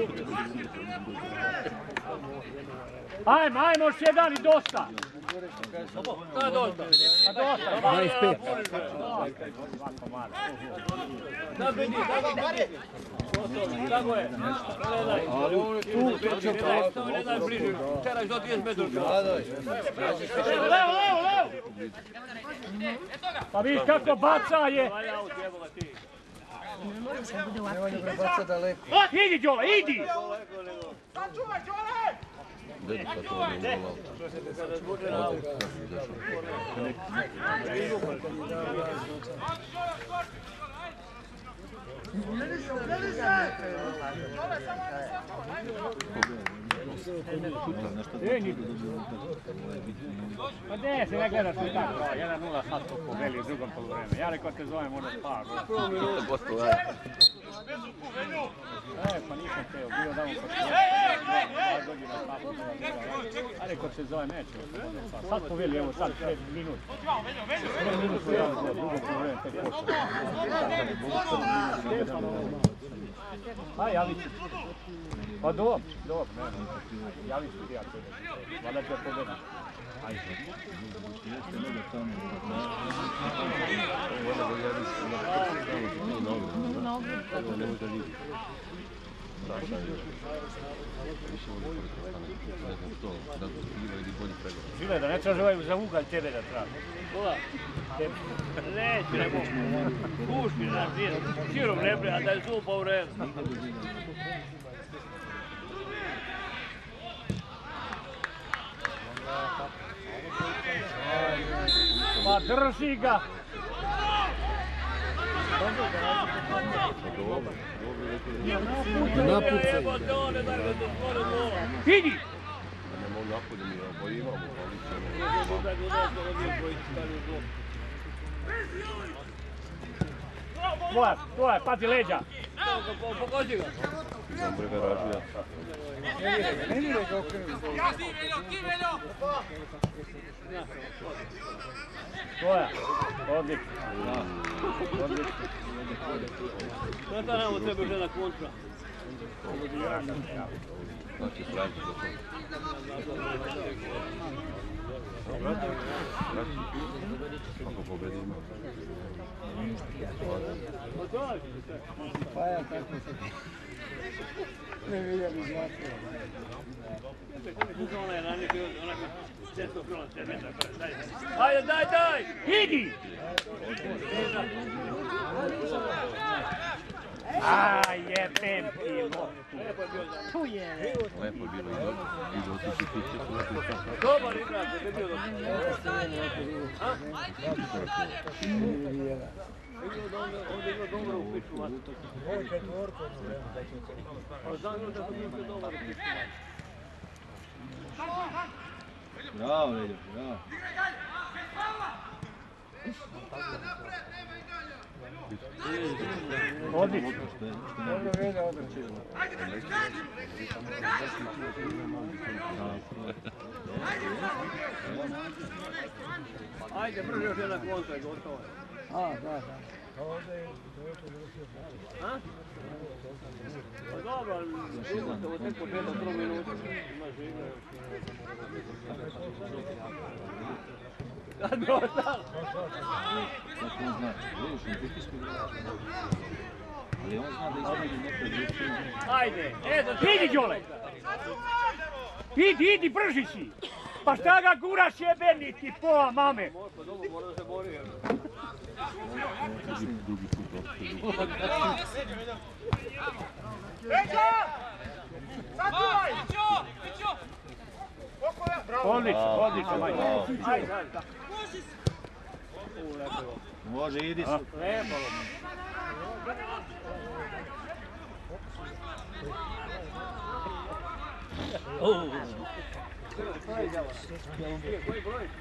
Speaker 7: Ajmo još jedan i dosta!
Speaker 5: Šta je dosta?
Speaker 7: Pa dosta!
Speaker 5: 25. Da vidi. Tako je.
Speaker 2: Ali tu trčao pravo.
Speaker 5: Ne daj bliže, teraš do 30 metara.
Speaker 7: Levo! Pa vidiš kako baca je!
Speaker 2: Nemoj ne prebaca daleko.
Speaker 7: Idi Đole, idi!
Speaker 11: Pa ne, se ne gledaš mi tako, 1-0 sad poveli u drugom poluvremenu. Ja rekao te zovem ono spar. Pa nisam teo, bio da mu a rekao te zovem neće. Sad poveli, evo sad 5 minuta. 5 minuta ja u drugom poluvremenu, 5%. Pa javi ću. Pa dobro, javi ću ti ja to. Valjda ću ja pobedim. Ajde. Žile da ne tražavaju za ugalj tebe da traži.
Speaker 5: Kola? Neće, nego puški na širom ne bre, a da je zupa u redu.
Speaker 11: Pa drži ga!
Speaker 8: Napucaj!
Speaker 11: Idi! Tvoja, pazi leđa!
Speaker 5: Pogođi ga!
Speaker 11: Tvoja, odlično.
Speaker 5: Sada nam od tebe žena kontra.
Speaker 3: Znači, srađi za to. Ako pobedimo.
Speaker 2: Pa ja tako se... Ne vidim izlatio.
Speaker 5: Daj!
Speaker 11: Idi! Aj, jebem ti, tu je!
Speaker 3: Lepo je bilo i do otići kuće.
Speaker 5: Dobar igrač, je bio dobro. Ovdje je bilo dobro u piču vas.
Speaker 4: Ovo je četvorko, ono vreme.
Speaker 5: Ali znam da sam bio dobar u piču vas.
Speaker 2: Bravo, Veljo, bravo.
Speaker 11: Odlično.
Speaker 2: Dobro, Veljo, odlično.
Speaker 5: Ajde, brže još jedna kontra i gotovo je.
Speaker 2: Da.
Speaker 5: A? Pa dobro, ali ovo tek početak 3 minuta. Imaš igra. Sad bi ostalo.
Speaker 9: Kako on zna? Vidiš, on pritisko igrač. Ali on zna da izmeni neko odlučenje.
Speaker 5: Ajde, eto.
Speaker 11: Idi, Đole! Idi, brži si! Pa šta ga guraš jebeni ti pola mame?
Speaker 5: Pa dobro, mora da se bori.
Speaker 3: Drugi put opet.
Speaker 11: Odlično, majke.
Speaker 5: Ajde.
Speaker 2: Može, idi se.
Speaker 5: Lepo. Koji broj?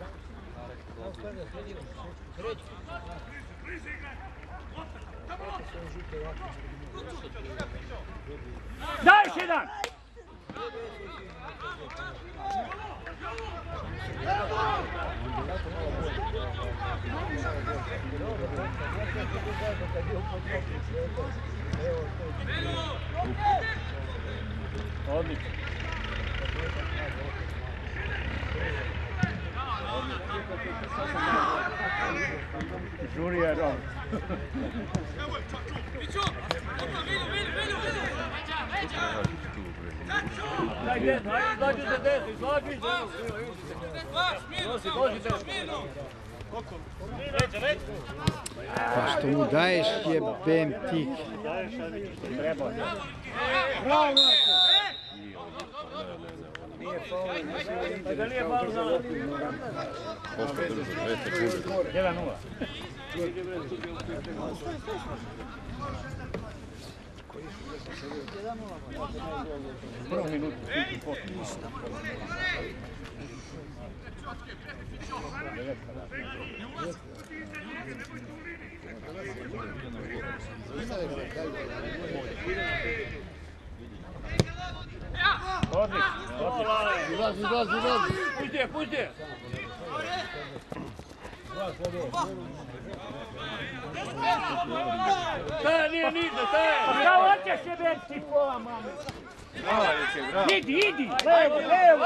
Speaker 11: Daj još jedan! Odlično. Žuri je dobro.
Speaker 7: Viću! Vidi!
Speaker 5: Ajde, izađi se desno, izađi se. Dođi desno.
Speaker 8: Pa što mu daješ jebem ti.
Speaker 11: Treba.
Speaker 4: Bravo!
Speaker 5: Nije faul. Da nije faul za...
Speaker 11: 1-0. Prvu minutu.
Speaker 5: Pusti je, pusti je! Staje, nije ništa, staje!
Speaker 11: Bravo, hoćeš je već pola, mame! Idi! Levo!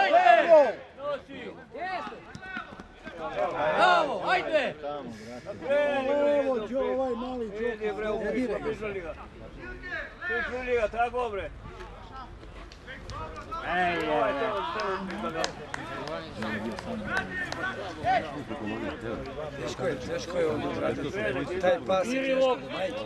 Speaker 5: Bravo, ajde!
Speaker 4: Bravo, čo ovaj mali čovjek.
Speaker 5: Prišli ga, tako bre!
Speaker 2: Teško je on odradio. Taj pas je teško, majke.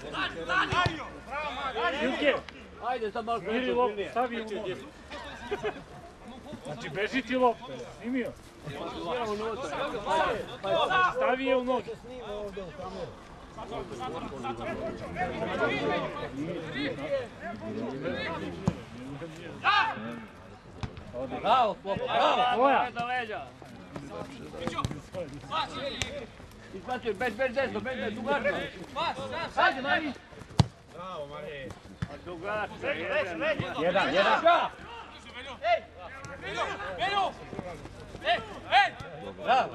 Speaker 11: Juke,
Speaker 5: Ajde, sad malo
Speaker 11: miri lop, stavi u noge. Znači, beži ti lopte, snimio. Stavi je u noge.
Speaker 5: Bravo, Klopo, bravo!
Speaker 11: Tvoja!
Speaker 5: Na leđa! Izbacuj, bez desno, dugačno! Hajde, Mari!
Speaker 11: Bravo, Mari!
Speaker 5: Dugačno,
Speaker 11: Jedan!
Speaker 5: Bravo!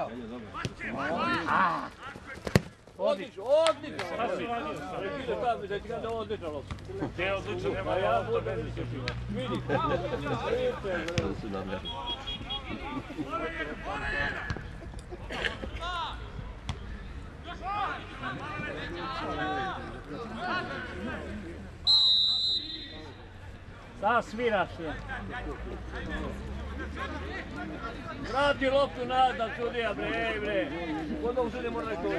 Speaker 5: Odlično!
Speaker 11: Šta si radio?
Speaker 5: Rekite tamo, da ti kada odlično lopta.
Speaker 11: Gdje odlično, nema lopta, bez iskušenja.
Speaker 5: Vidi!
Speaker 11: Da, sviraš je.
Speaker 5: Vrati loptu nazad, sudija, bre, ej bre! Kod ovog sudija mora nekako.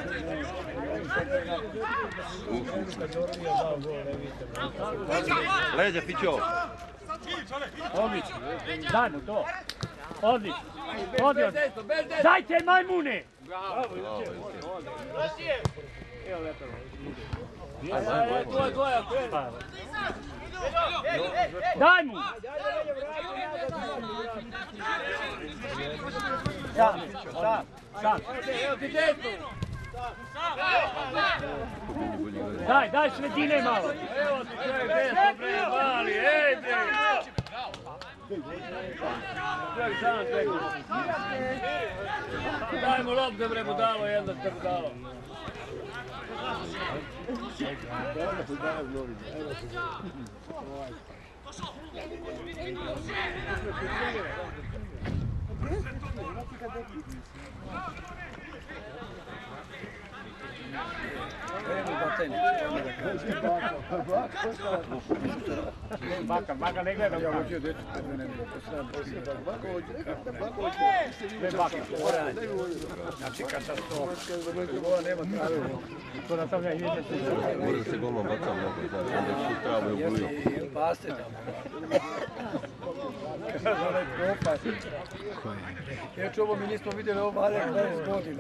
Speaker 9: Leđa, Pićo!
Speaker 11: Odlično. Daj mu to. Odlično.
Speaker 5: Bez desno!
Speaker 11: Dajte majmune!
Speaker 5: Evo letalo. Tvoja, kreni.
Speaker 11: Daj mu! Sad.
Speaker 5: Evo ti desno!
Speaker 11: Daj sredine malo.
Speaker 5: Evo ti čovjek desno, bre, mali, ej bre! Čovjek sam čekao. Daj mu lopte, bre, budalo, jedna ste budalo.
Speaker 11: Baka ne gleda u kameru. Ne baka. Znači katastrofa. To na tom ja i vidjeti.
Speaker 9: Može se golman baca mnogo, znači onda su travo i obuju.
Speaker 2: Paste tamo. Još ovo mi nismo vidjeli ovo barem 20 godina.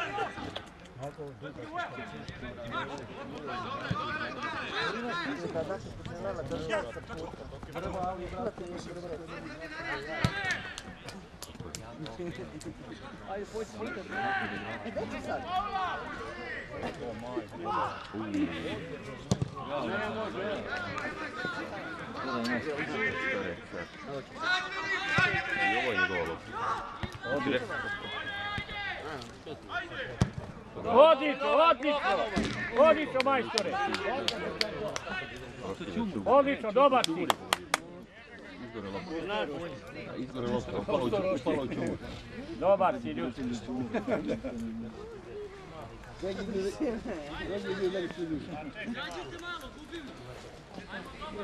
Speaker 9: I ovo je njegova lopta.
Speaker 11: Odlično majstore. Odlično, dobar si.
Speaker 9: Izgore lopta, upalo u čumu.
Speaker 11: Dobar si, ljudi.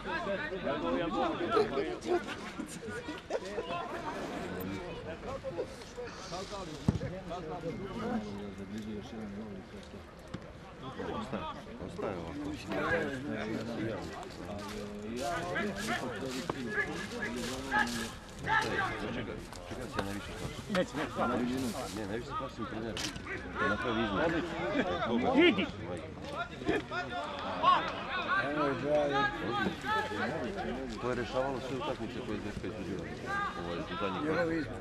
Speaker 9: Ostaje ovako. Čekaj se najviše plaši. Ne, najviše plašim trener. Da napravi izgled.
Speaker 11: Idi!
Speaker 9: To je rešavalo sve utakmice koje je DFP izuzivali. Ovo je u zadnjih godina.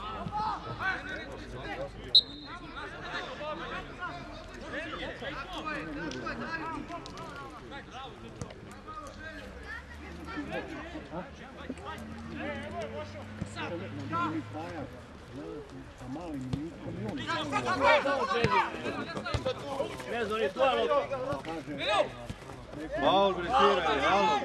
Speaker 5: Ne znam, ni stvarno.
Speaker 9: Faul, brisiraj, alo.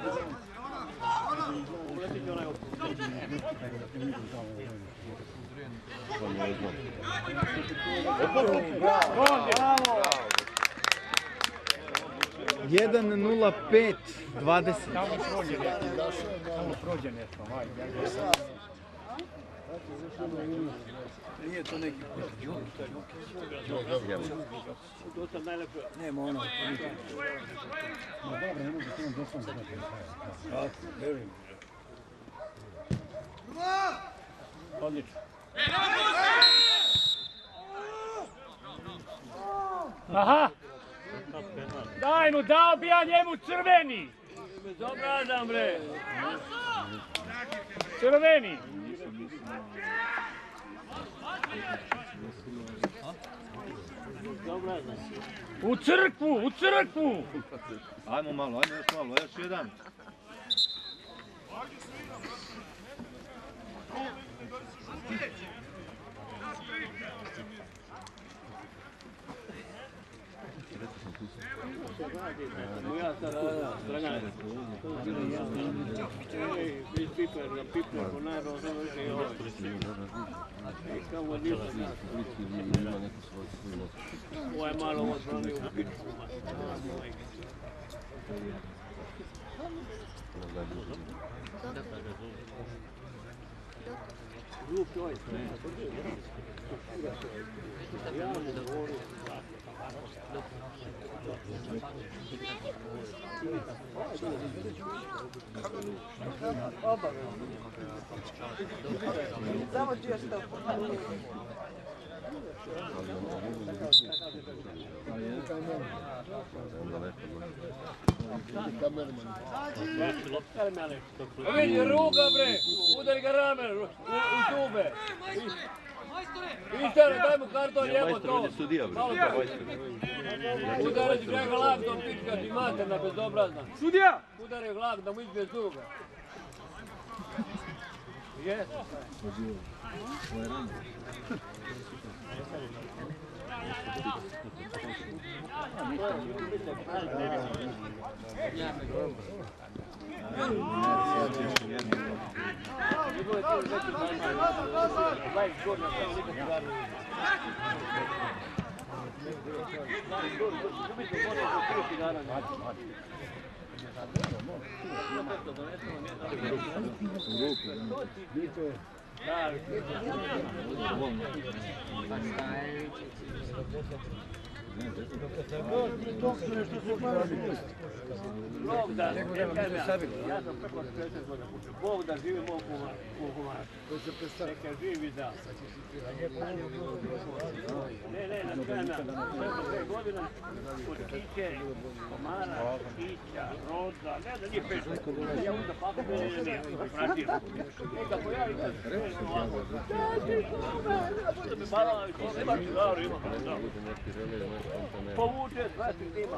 Speaker 8: Jedan 0-5, 20.
Speaker 11: Samo prođe nešto, hajde.
Speaker 2: Nije to neki
Speaker 5: To sam najlepše.
Speaker 2: nema ono. Ma dobro, ne može to desno znati. Tako, verujem.
Speaker 11: Odlično. Aha! Daj mu, dao bi ja njemu crveni!
Speaker 5: Bezobrazan bre!
Speaker 11: Crveni! U crkvu, u crkvu!
Speaker 9: Ajmo malo, još jedan.
Speaker 5: Moja stara Dragana. Piper, na Piper, ko najbolj završi ovo. Kamo nisam. Ovo je malo odbrani u pičku. Glup čovjek. Ja ne govorim.
Speaker 10: Samo ti još to
Speaker 5: Vidi, ruga bre, udari ga ramen u zube. Istane, daj mu karton, jebo to. Malo to. Udari ti ga glak do pička, ti materna bezobrazna.
Speaker 11: Sudija!
Speaker 5: Udari glak da mu izbije zuga. Jes. Bog da, ja sam preko 40 godina pušao. Bog da živi mog kumara. Neka živi da. Ne, na strana. 2 godine od Kike, Komara, Kića, Roza, ne da nije 5 godina. Ja onda paku ne pratio. Neka pojavi kad se ovako. Da mi bala, to ne baš dobro ima. Povuče, 20 tima.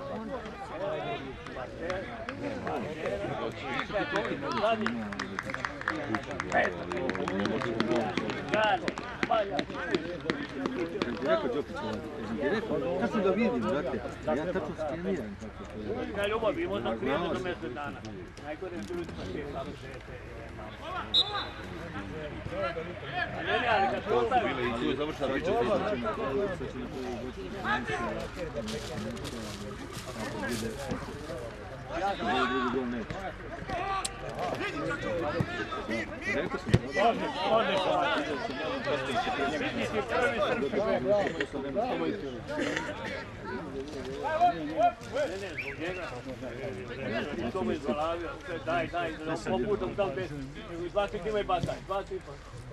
Speaker 9: Tačno da vidim, brate. Ja tačno skeniram kako to je.
Speaker 5: Ja ljubav, imao sam klijenta do mjesec dana. Najgore ljudima je kako žete. Ne, ali kad to ostavi...
Speaker 9: Tu je završena priča. Drugi gol neće. Rekao sam,
Speaker 5: To me izvalavio, daj, da poputam tam bez, 2 ima i bataj, 2 tipa.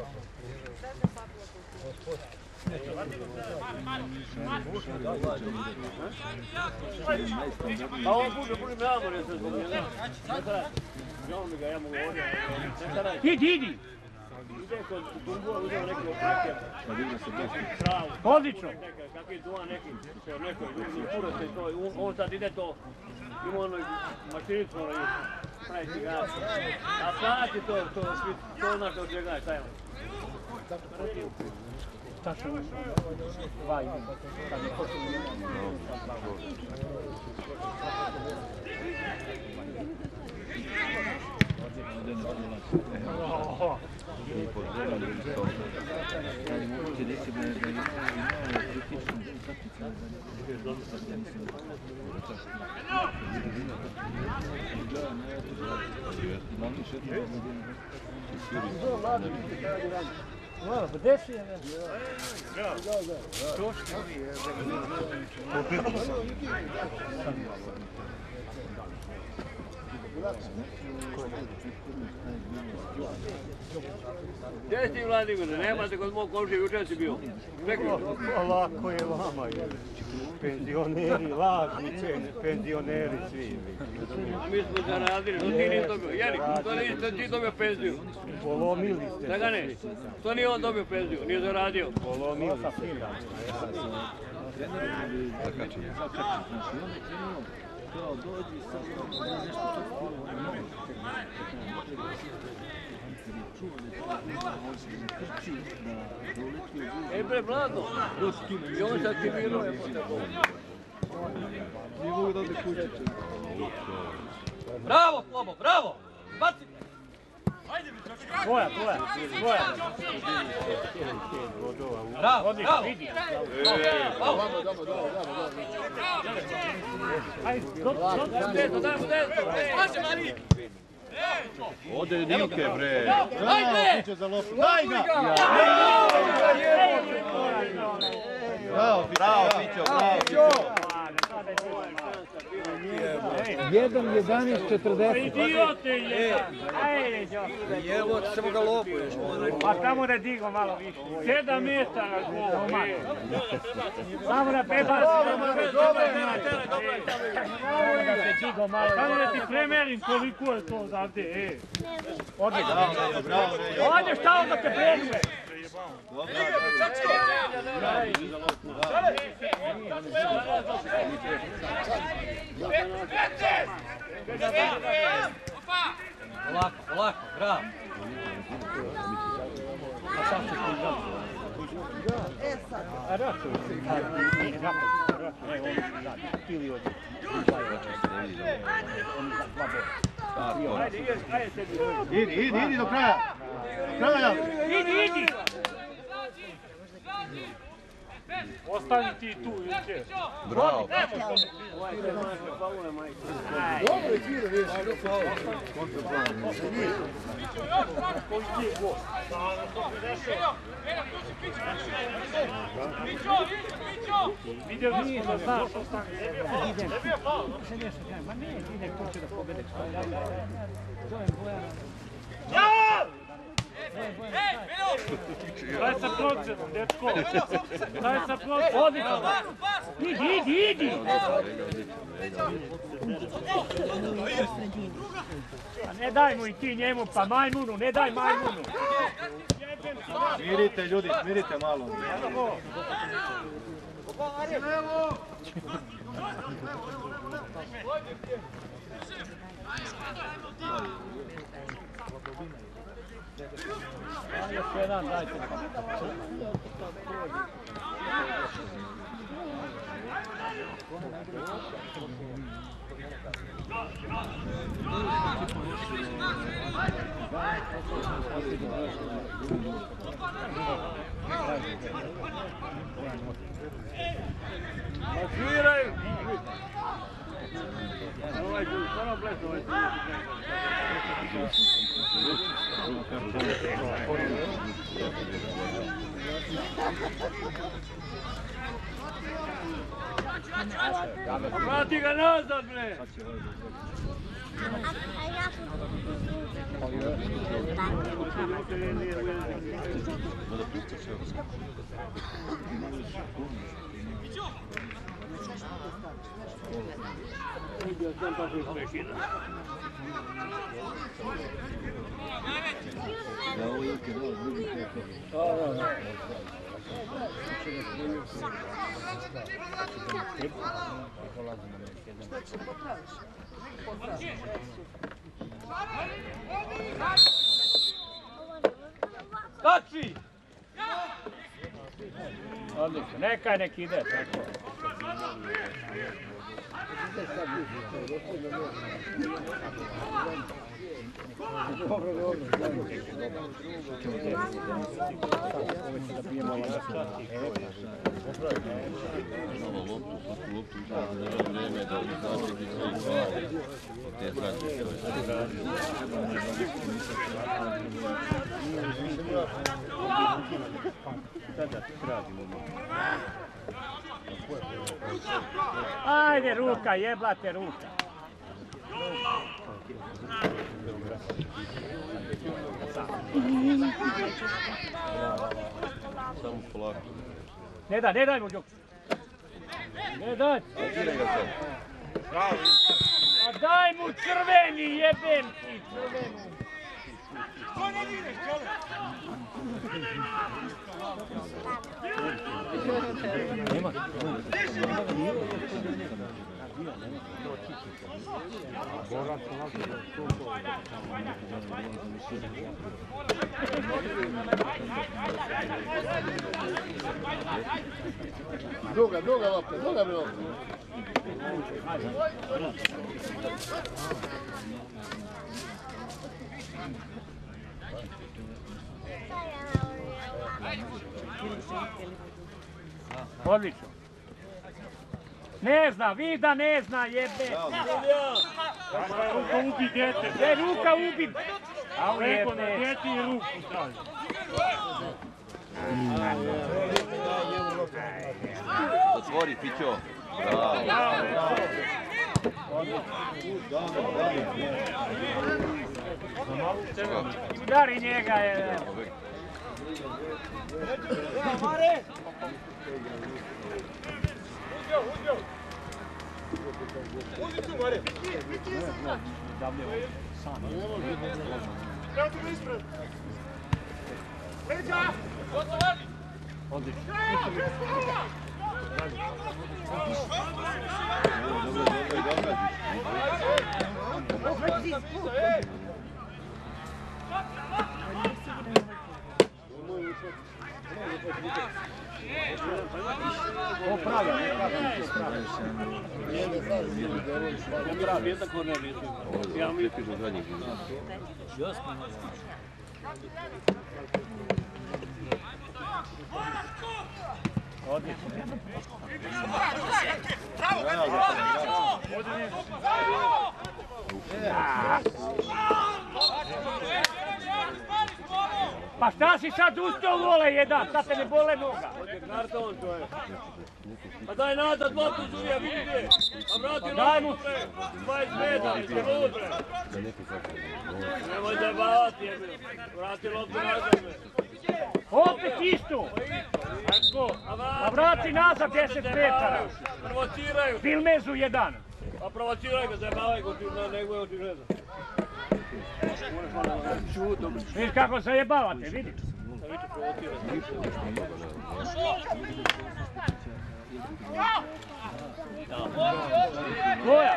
Speaker 5: Pa on bude mramo, ne se zbog njega. Žao mi ga, ja mogu ovdje. Idi! Ide kod Dumbo, uzeo neki opreke.
Speaker 9: pa vidio se baš.
Speaker 5: Odlično! Kakvi duha neki, neko urote to, on sad ide to, ima ono mašinicu, ono pravi cigar. A plati to znaš od čega je, šta je on? Tačno, vaj, kad je počeo Mano, desce, né? Gdje si ti, Vladimir? Nemate kod mog komšije, jučer si bio.
Speaker 11: Lako je vama, penzioneri, lažni penzioneri svi.
Speaker 5: Mi smo zaradili, to ti nisi dobio. Jeli, to nisi ti dobio penziju.
Speaker 11: Polomili ste.
Speaker 5: Dragane, to nije on dobio penziju, nije zaradio.
Speaker 11: Polomili ste.
Speaker 9: Kao dođi sad nešto
Speaker 5: Ej bre, Vlado, i on se aktivirao je.
Speaker 9: Nije mogu dobiti kućiće.
Speaker 1: Bravo, Slobo, bravo! Baci!
Speaker 11: Tvoja.
Speaker 1: Bravo!
Speaker 3: Ode Nilke, bre.
Speaker 1: Ajde!
Speaker 3: Daj ga! Bravo, Pićo, bravo.
Speaker 8: 1:11:40.
Speaker 11: Idiote je! Ajde,
Speaker 4: Evo, samo ga lopuješ.
Speaker 11: pa tamo da digo malo više. 7 metara gol. Samo da prebacim. Samo da ti premerim koliko je to odavde. Ode, šta onda te pređe?
Speaker 1: Polako, bravo!
Speaker 3: Idi do kraja.
Speaker 11: Idi! Ostani ti tu, juče.
Speaker 3: Bravo.
Speaker 4: Dobro je svira, vidiš, što faul.
Speaker 11: Vidio nismo da znaš što stane. Ma ne, ti nek hoće da pobede. Daj sa procenom, dečko. Daj sa procenom. Odlično. Idi. A ne daj mu i ti njemu, pa majmunu, ne daj majmunu.
Speaker 3: Smirite ljudi, smirite malo.
Speaker 11: Još jedan, dajte.
Speaker 5: Marširaj! ovaj tu, stvarno blesno ovaj tu. Vrati ga nazad, bre!
Speaker 11: Skači! Odlično, neka nek ide, tako. Ajde, ruka, jebate ruka.
Speaker 3: Samo polako.
Speaker 11: Ne daj mu Đukić. Ne daj. A daj mu crveni, jebem ti crveni.
Speaker 6: Druga lopta, druga lopta.
Speaker 11: Odlično. Ne zna, vida ne zna, jebe.
Speaker 5: Ruka ubi dete.
Speaker 11: Gdje ruka ubi? A
Speaker 5: Preko na
Speaker 11: jebe.
Speaker 5: dete i ruku stavi.
Speaker 3: Zatvori, Pićo. Bravo.
Speaker 11: Udari njega, jebe. Pa šta si sad ustao vole jedan, sad te ne bole noga.
Speaker 5: Karton to je. Pa daj nazad loptu Zurija, vidi gdje. Pa vrati
Speaker 11: daj mu.
Speaker 5: loptu bre. 20 metara, ti lud bre. Nemoj zajebavati jebe. Vrati loptu nazad bre.
Speaker 11: Opet isto. A vrati nazad 10 metara.
Speaker 5: Provociraju.
Speaker 11: Filmezu jedan.
Speaker 5: Pa provociraj ga, zajebavaj ga, nego je očigledno.
Speaker 11: Vidiš kako zajebavate, vidiš? Koja?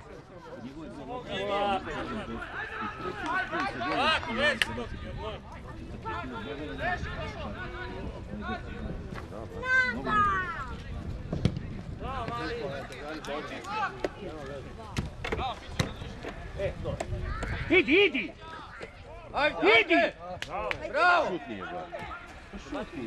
Speaker 11: Idi! Idi!
Speaker 6: Bravo!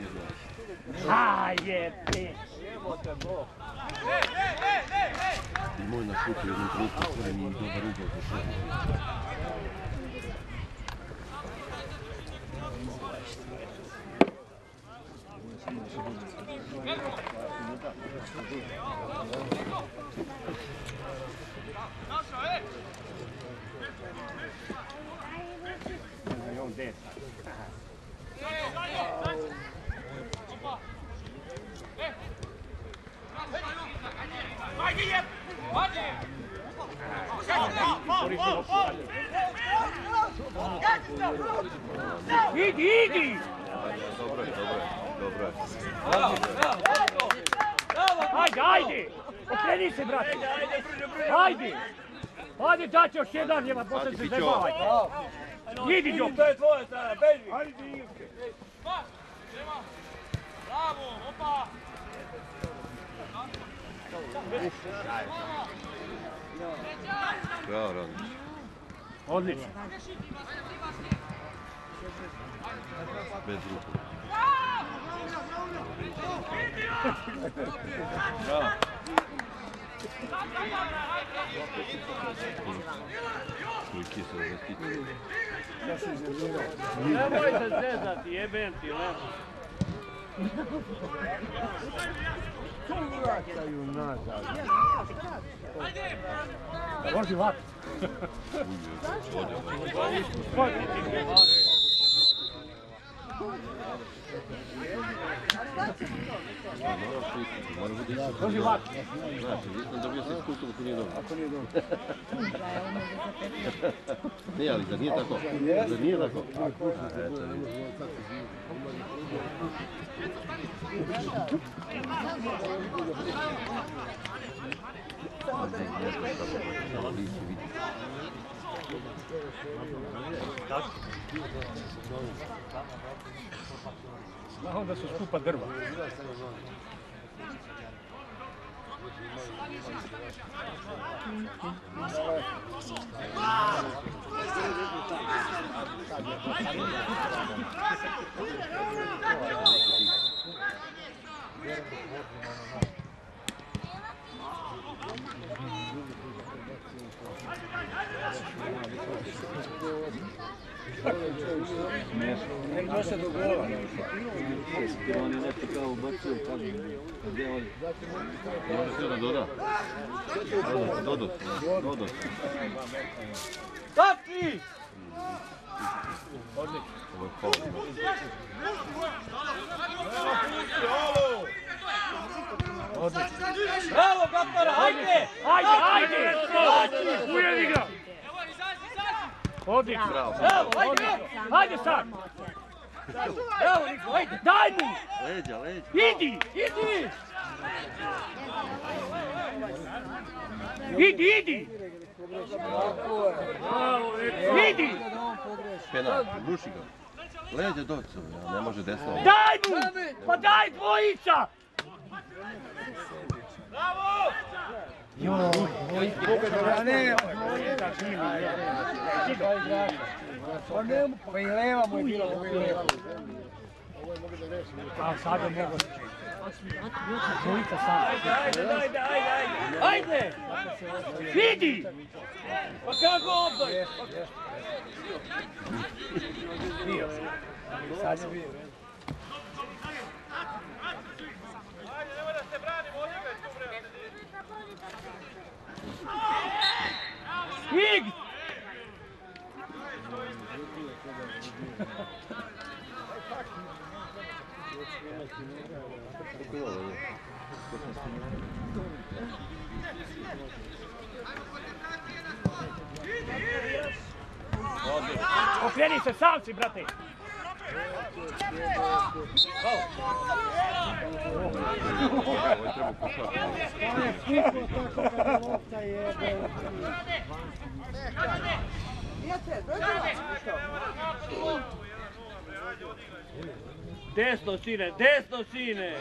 Speaker 11: Ajde!
Speaker 5: Ej!
Speaker 12: I moj na šutu u jednom trenutku stvoren i dobar ugao za šutu.
Speaker 5: Idi!
Speaker 12: Dobro je.
Speaker 5: Ajde! Okreni se, brate! Ajde, daći još jedan, jeva, poslije se zabavaj! Idi, Đoki!
Speaker 2: To je tvoja strana, beži!
Speaker 5: Ajde!
Speaker 7: Bravo, opa!
Speaker 12: Bravo, Radić.
Speaker 5: Odlično!
Speaker 12: Bez ruku.
Speaker 5: Bravo!
Speaker 12: Koliki se zaštitili.
Speaker 5: Nemoj se zezati, jebem ti, lepo.
Speaker 2: Vraćaju nazad.
Speaker 5: Loži vat.
Speaker 12: Loži vat. Znači, dobio se iskustvo ako nije dobro. Ne, ali zar nije tako? Zar nije tako?
Speaker 5: Znao da su skupa drva.
Speaker 2: To se dogovara.
Speaker 9: On je nešto kao ubacio u kazu. Gdje on?
Speaker 12: Može se da doda? Dodo.
Speaker 2: Taki!
Speaker 12: Ovo je faul.
Speaker 2: Bravo, Gatara, ajde!
Speaker 5: Ajde! Ujedi ga! Odlično!
Speaker 2: Evo, ajde!
Speaker 5: Ajde sad!
Speaker 2: Evo, Niko, ajde!
Speaker 5: Daj mu!
Speaker 12: Leđa.
Speaker 5: Idi! Idi! Idi!
Speaker 12: Penal, ruši ga. Leđa docu, ne može desno.
Speaker 5: Daj mu! Pa daj dvojica!
Speaker 4: Pa i leva mu je bilo,
Speaker 5: A sada mogu. Dvojica sada.
Speaker 2: Ajde!
Speaker 5: Idi!
Speaker 2: Pa kako obdoj?
Speaker 4: Sad je bio.
Speaker 7: Ajde, nemoj da se branimo, odigraj tu, bre.
Speaker 5: Ig! Okreni se, sam si, brate! Desno, sine!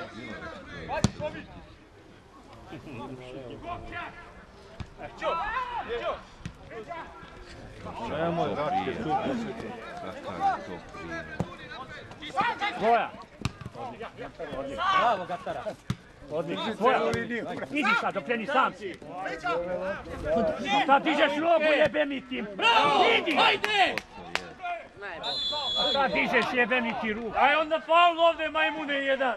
Speaker 12: Nemoj dačke šuti. Kakav je to prije.
Speaker 5: Tvoja!
Speaker 2: Bravo, Gatara!
Speaker 11: Odlično, tvoja. Idi sad, okreni sam si. Sad dižeš nogu, jebeni ti. Idi!
Speaker 7: Ajde!
Speaker 11: Sad dižeš jebeni ti ruku. Aj onda faul ovdje, majmune jedan.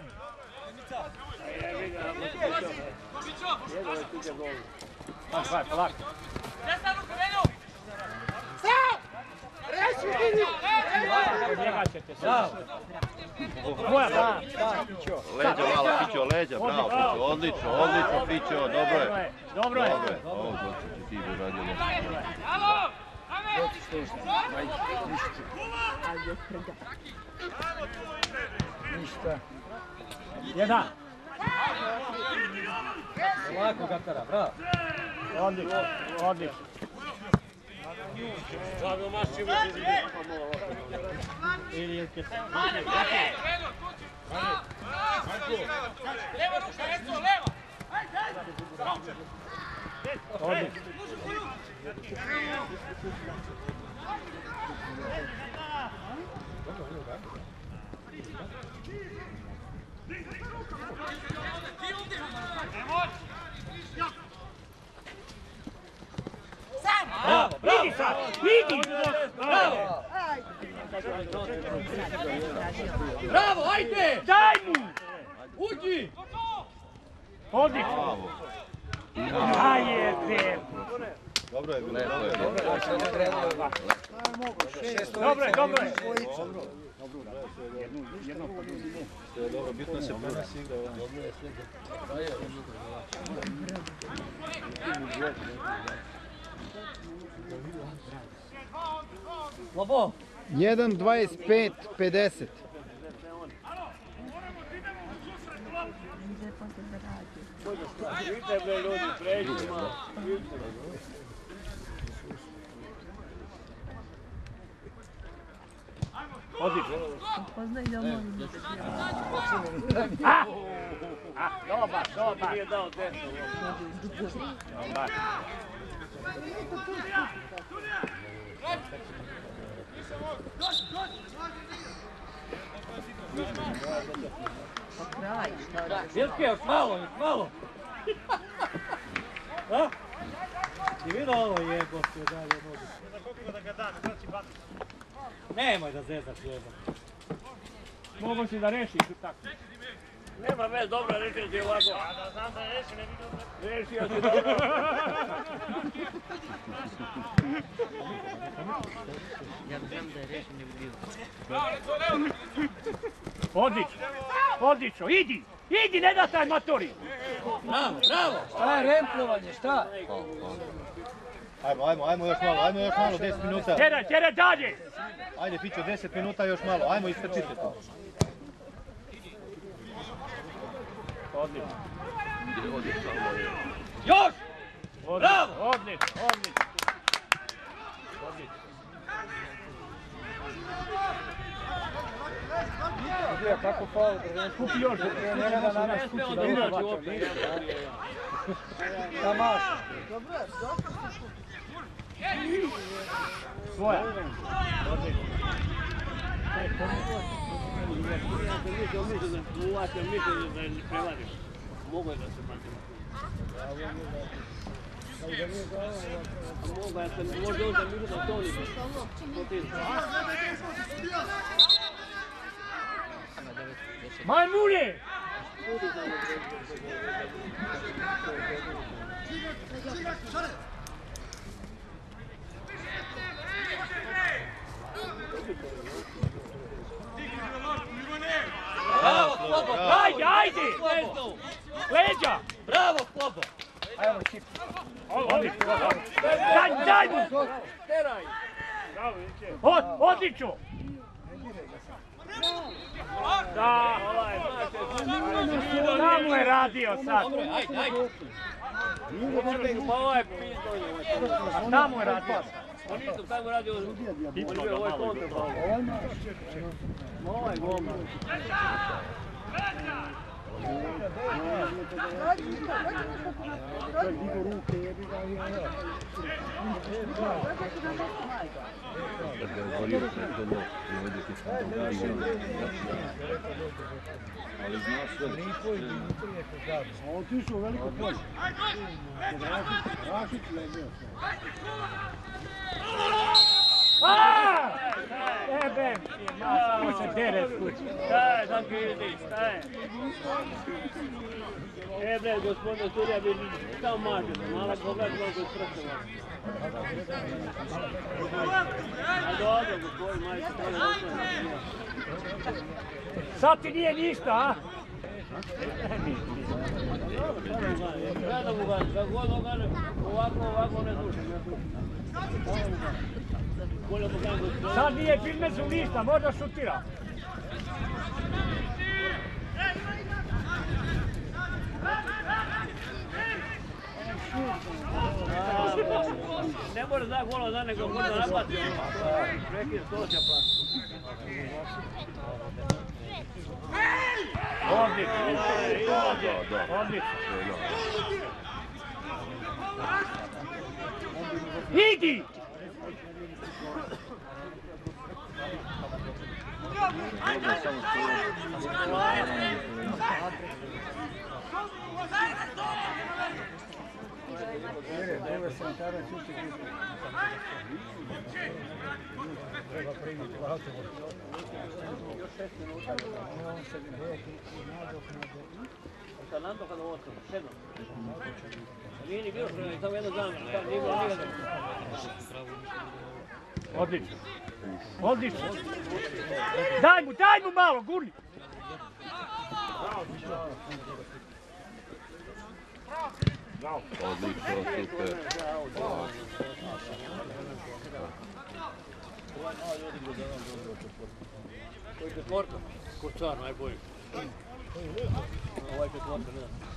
Speaker 11: Polako.
Speaker 7: Desna ruka, Venjo! Stav! Reši, vidi!
Speaker 11: Njega ćete sad. Moja,
Speaker 12: Leđa malo, Pićo, leđa, bravo, Pićo, odlično, Pićo, dobro je.
Speaker 11: Dobro je.
Speaker 12: Ovo, doći će ti uradio nešto.
Speaker 7: Alo!
Speaker 4: Ništa.
Speaker 11: Jedan.
Speaker 1: Lako Gatara, bravo.
Speaker 11: Odlično.
Speaker 5: Slavio mašćivo
Speaker 7: Leva ruka, Enzo, leva!
Speaker 11: Odlično.
Speaker 7: Bravo,
Speaker 11: Idi sad, idi!
Speaker 7: bravo! Bravo, ajde!
Speaker 11: Daj mu!
Speaker 7: Uđi!
Speaker 11: Odlično! Ajde!
Speaker 12: Dobro je bilo.
Speaker 11: Dobro je.
Speaker 12: Dobro, bitno se prenosi igra.
Speaker 1: Slobo!
Speaker 8: 1:25:50.
Speaker 5: Vidite bre ljudi, pređimo.
Speaker 11: Odlično.
Speaker 10: Poznaj domovinu.
Speaker 5: Dobar. Nije dao desno.
Speaker 11: Dobar.
Speaker 10: Pa kraj, šta da?
Speaker 1: Vilke, još malo. A? I vidio ovo jebote, dalje mogu. Nemoj da zezaš jebote.
Speaker 11: Mogu si da rešiš tako.
Speaker 5: Nema vez, dobro, rešio ti ovako. Ja da znam da reši, ne vidim. Rešio ti dobro.
Speaker 10: Ja znam da je rešen ne vidio.
Speaker 11: Odlično, idi, ne da taj matori.
Speaker 1: Bravo!
Speaker 4: Šta je remplovanje, šta?
Speaker 12: Ajmo još malo, 10 minuta.
Speaker 11: Tjeraj dalje.
Speaker 12: Ajde, Pićo, 10 minuta još malo, ajmo istrčite to.
Speaker 11: Odlično.
Speaker 1: Još!
Speaker 11: Bravo! Odlično.
Speaker 4: Gdje, kako faul?
Speaker 11: Kupi još.
Speaker 4: Trenera da nas kući da uvača. Šta maš?
Speaker 11: Svoja.
Speaker 5: Mogu je da se patim. Mogu je da možda onda mi da to nije.
Speaker 11: Majmune!
Speaker 1: Bravo, Slobo!
Speaker 11: Ajde! Leđa!
Speaker 1: Bravo, Slobo!
Speaker 4: Ajmo, Čip.
Speaker 11: Daj mu! Odlično! Da, tamo je radio sad.
Speaker 1: Dobro, ajde.
Speaker 5: Pa ovaj pizdo.
Speaker 11: Tamo je radio.
Speaker 5: On isto tamo radio. Ovo je kontra. Ovo je goma.
Speaker 12: ga je otvorio to no, i ovdje ti sam to
Speaker 9: Ali znaš sve.
Speaker 2: A on ti išao u veliko polje. Rašić legio.
Speaker 11: Jebem, samo se dere s kući.
Speaker 5: Staj, tako idi, staj. Bre, gospodine Turija, vi tamo mažete, mala koga koliko je sprstava. A dobro, gospodin majče, to je dobro.
Speaker 11: Sad ti nije ništa, a?
Speaker 5: Gledam u gledam, kako god oganem, ovako ne slušam,
Speaker 11: Sad nije Filmezu ništa, možda šutira.
Speaker 5: Ne može da gola da nego može da napati. Prekid stoća pa.
Speaker 11: Odlično. Idi!
Speaker 4: Treba primiti Latovo.
Speaker 5: Još 6 minuta. Sa Nandoha na 8, 7. Nije ni bio što je samo jedna zamjena, nije bilo nikada.
Speaker 11: Odlično. Odlično. Daj mu malo, gurni.
Speaker 12: Odlično, super.
Speaker 5: Koji je četvorka? Kočar, najbolji. Ovaj četvorka, ne znam.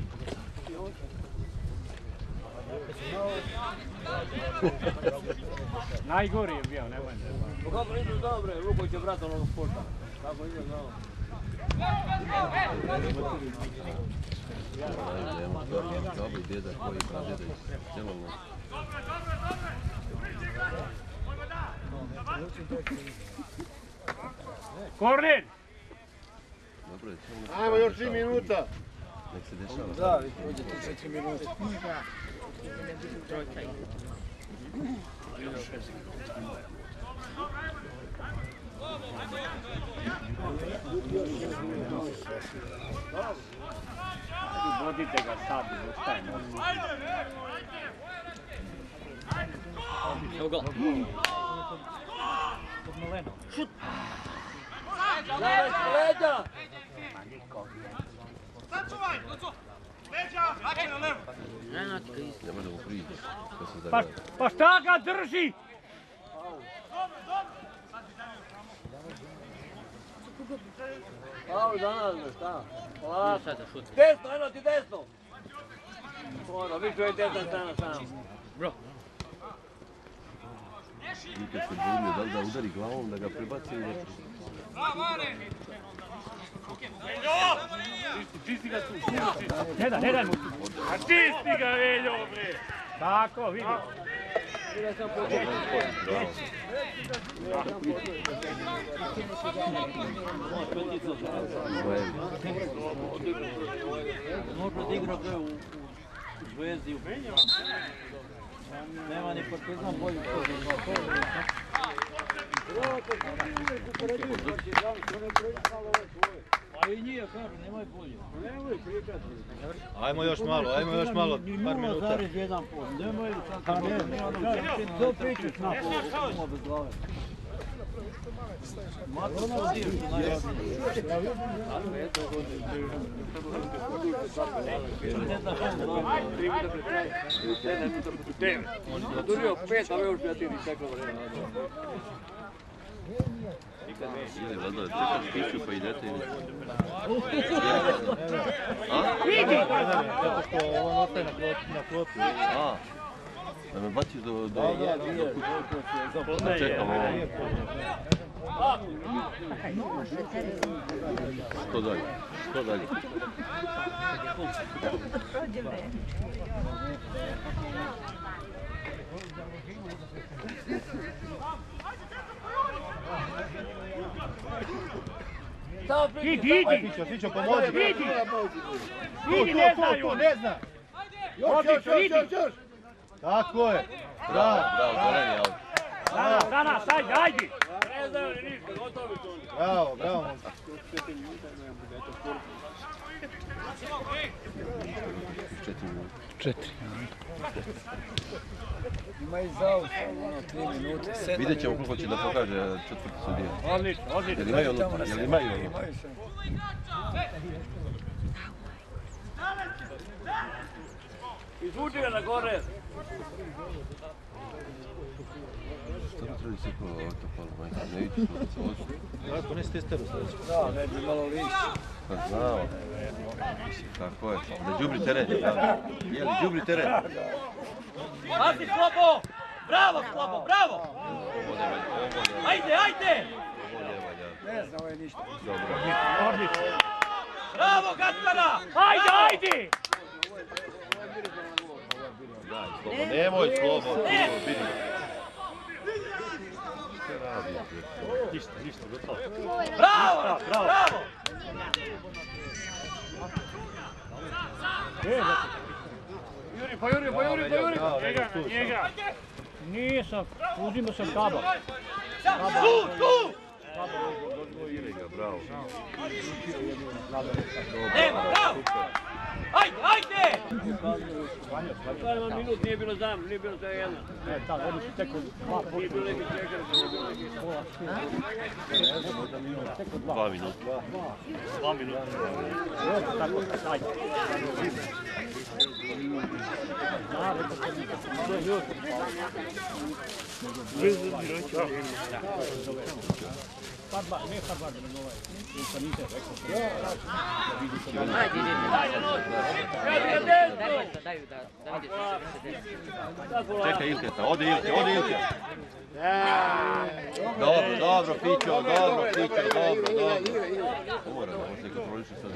Speaker 11: Najgori je bio, nemoj ne.
Speaker 5: Pa kako nisam znao bre, Luković je brat onog sporta. Kako nisam znao.
Speaker 12: Baba i djeda koji pradjeda iz cijelog noć.
Speaker 11: Kornin!
Speaker 2: Ajmo još 3 minuta.
Speaker 12: Nek se dešava.
Speaker 2: Da, vi pođete 4 minuta.
Speaker 11: Vodite ga sad, ustajemo.
Speaker 1: Evo gol. Šut!
Speaker 5: Leđa!
Speaker 7: Sačuvaj, Luco! Leđa, hake na levo!
Speaker 12: Ne možemo prići.
Speaker 11: Pa šta ga drži?
Speaker 5: Paul, danas me, šta? Polako. Desno, eno ti desno! Ono, vi čuje desna strana samo.
Speaker 1: Bro.
Speaker 12: Nikad se dvoumio da li da udari glavom, da ga prebaci ili da...
Speaker 11: Čisti ga tu. Ne daj mu tu. A čisti ga, Veljo, bre. Tako, vidi.
Speaker 5: Ja sam počeo.
Speaker 1: Možda odigrao bre u Zvezdi u nema ni Partizan bolju a i nije, kažu, nemoj bolje.
Speaker 9: Ajmo još malo, par minuta.
Speaker 4: 0,1%. Nemoj sad to pričaš na polu bez glave. Mato to divši najrodnije.
Speaker 5: Zaturio 5, a ve još prijatelji teklo vremena.
Speaker 12: Ili valjda čekaš piću pa idete ili...
Speaker 11: Vidi!
Speaker 1: Zato što on ostaje na klopu.
Speaker 12: A, da me baciš do kuće. Da čekam ovo. Što dalje? Što dalje?
Speaker 10: Prođe vreme.
Speaker 11: Idi!
Speaker 2: Tićo, pomozi.
Speaker 11: Idi, ne znaju!
Speaker 2: Ne zna. Još. Tako je. Bravo.
Speaker 12: Bravo, zeleni aut.
Speaker 11: Danas, ajde!
Speaker 5: Ne znaju ni ništa, gotovi su oni.
Speaker 2: Bravo.
Speaker 8: Četiri.
Speaker 6: Ima i zaus, 3 minute, 7
Speaker 12: Vidjet ćemo koliko će da pokaže četvrti sudija.
Speaker 11: Odlično.
Speaker 12: Jel imaju ono?
Speaker 6: Imaju se.
Speaker 5: Izvuči ga na gore.
Speaker 12: Što bi trebali se kao autopalo, majka? Ne vidiš što se oči.
Speaker 2: Kako ne ste steru sledeći?
Speaker 6: Da, ne bi malo više.
Speaker 12: Pa znao. Tako je. Da đubri teren. Jeli, đubri teren.
Speaker 7: Pazi, Slobo! Bravo, Slobo, bravo!
Speaker 12: Ovo ne valja.
Speaker 7: Ajde!
Speaker 12: Ovo ne valja.
Speaker 6: Ne znam, ovo je ništa.
Speaker 11: Odlično.
Speaker 7: Bravo, Gattara!
Speaker 11: Ajde!
Speaker 12: Daj, Slobo, nemoj Slobo. Vidi.
Speaker 11: Ništa, gotovo.
Speaker 7: Bravo!
Speaker 5: Juri!
Speaker 11: Njega! Nisam, uzimo sam kabel.
Speaker 7: Tu!
Speaker 12: Bravo.
Speaker 7: Nema, bravo! Ajde!
Speaker 5: Kada minut nije bilo znam, nije bilo sve jedno.
Speaker 11: Oni su tek od 2
Speaker 5: Nije bilo neki čekar, nije bilo neki pola.
Speaker 12: 2 minuta.
Speaker 11: 2 minuta. Tako, ajde.
Speaker 12: Čekaj Ilketa, ode Ilke. Dobro, Pićo, dobro. Mora, ovo se kontroliše sad.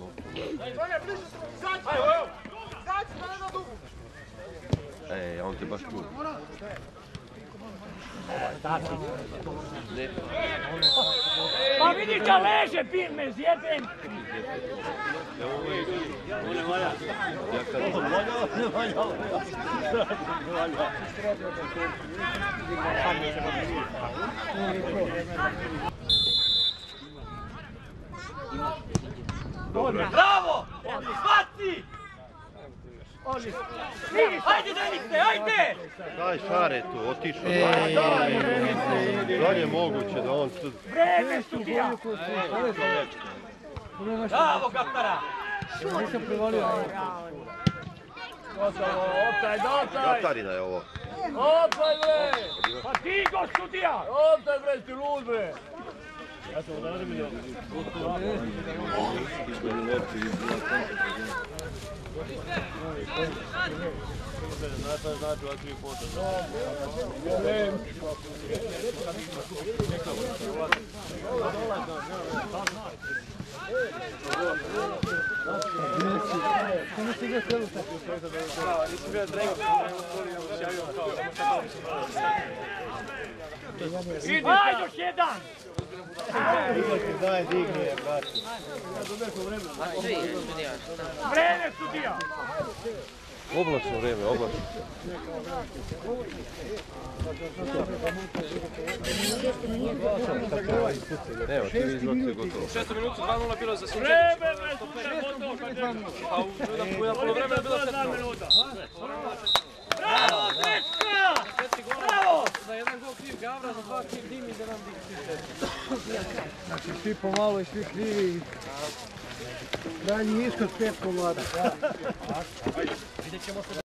Speaker 12: Ej, on te baš čuo.
Speaker 11: Pa vidi ka leže, pil me zjebem!
Speaker 5: Ne valja.
Speaker 7: Bravo! Svaci! Ajde, ajde!
Speaker 12: Daj Šare tu, otišao. Da li je moguće da on tu...
Speaker 11: Vreme sudija!
Speaker 7: Bravo, Gattara!
Speaker 6: Nisam privolio.
Speaker 5: Optaj!
Speaker 12: Gatarina je ovo.
Speaker 5: Optaj bre!
Speaker 11: Pa digo sudija!
Speaker 5: Optaj bre, si lud bre! Znači, ova 3 puta.
Speaker 11: Ajde još jedan!
Speaker 2: Daj, digni je, brate.
Speaker 11: Vreme sudija!
Speaker 12: Oblačno vreme, oblačno. Evo, ti vi izvakce gotovo.
Speaker 7: 6 minuta, 2:0 bilo za Sunčević.
Speaker 5: Vreme bre, sudija, gotovo kad je.
Speaker 7: Pa u polovremenu je bilo
Speaker 5: 2 minuta.
Speaker 7: Bravo, Srećka! Bravo! Za jedan gol kriv Gavra, za 2 kriv Dimi, za jedan kriv.
Speaker 6: Znači, svi pomalo i svi krivi. Krajnji ishod 5 komada.
Speaker 7: Vidjet ćemo se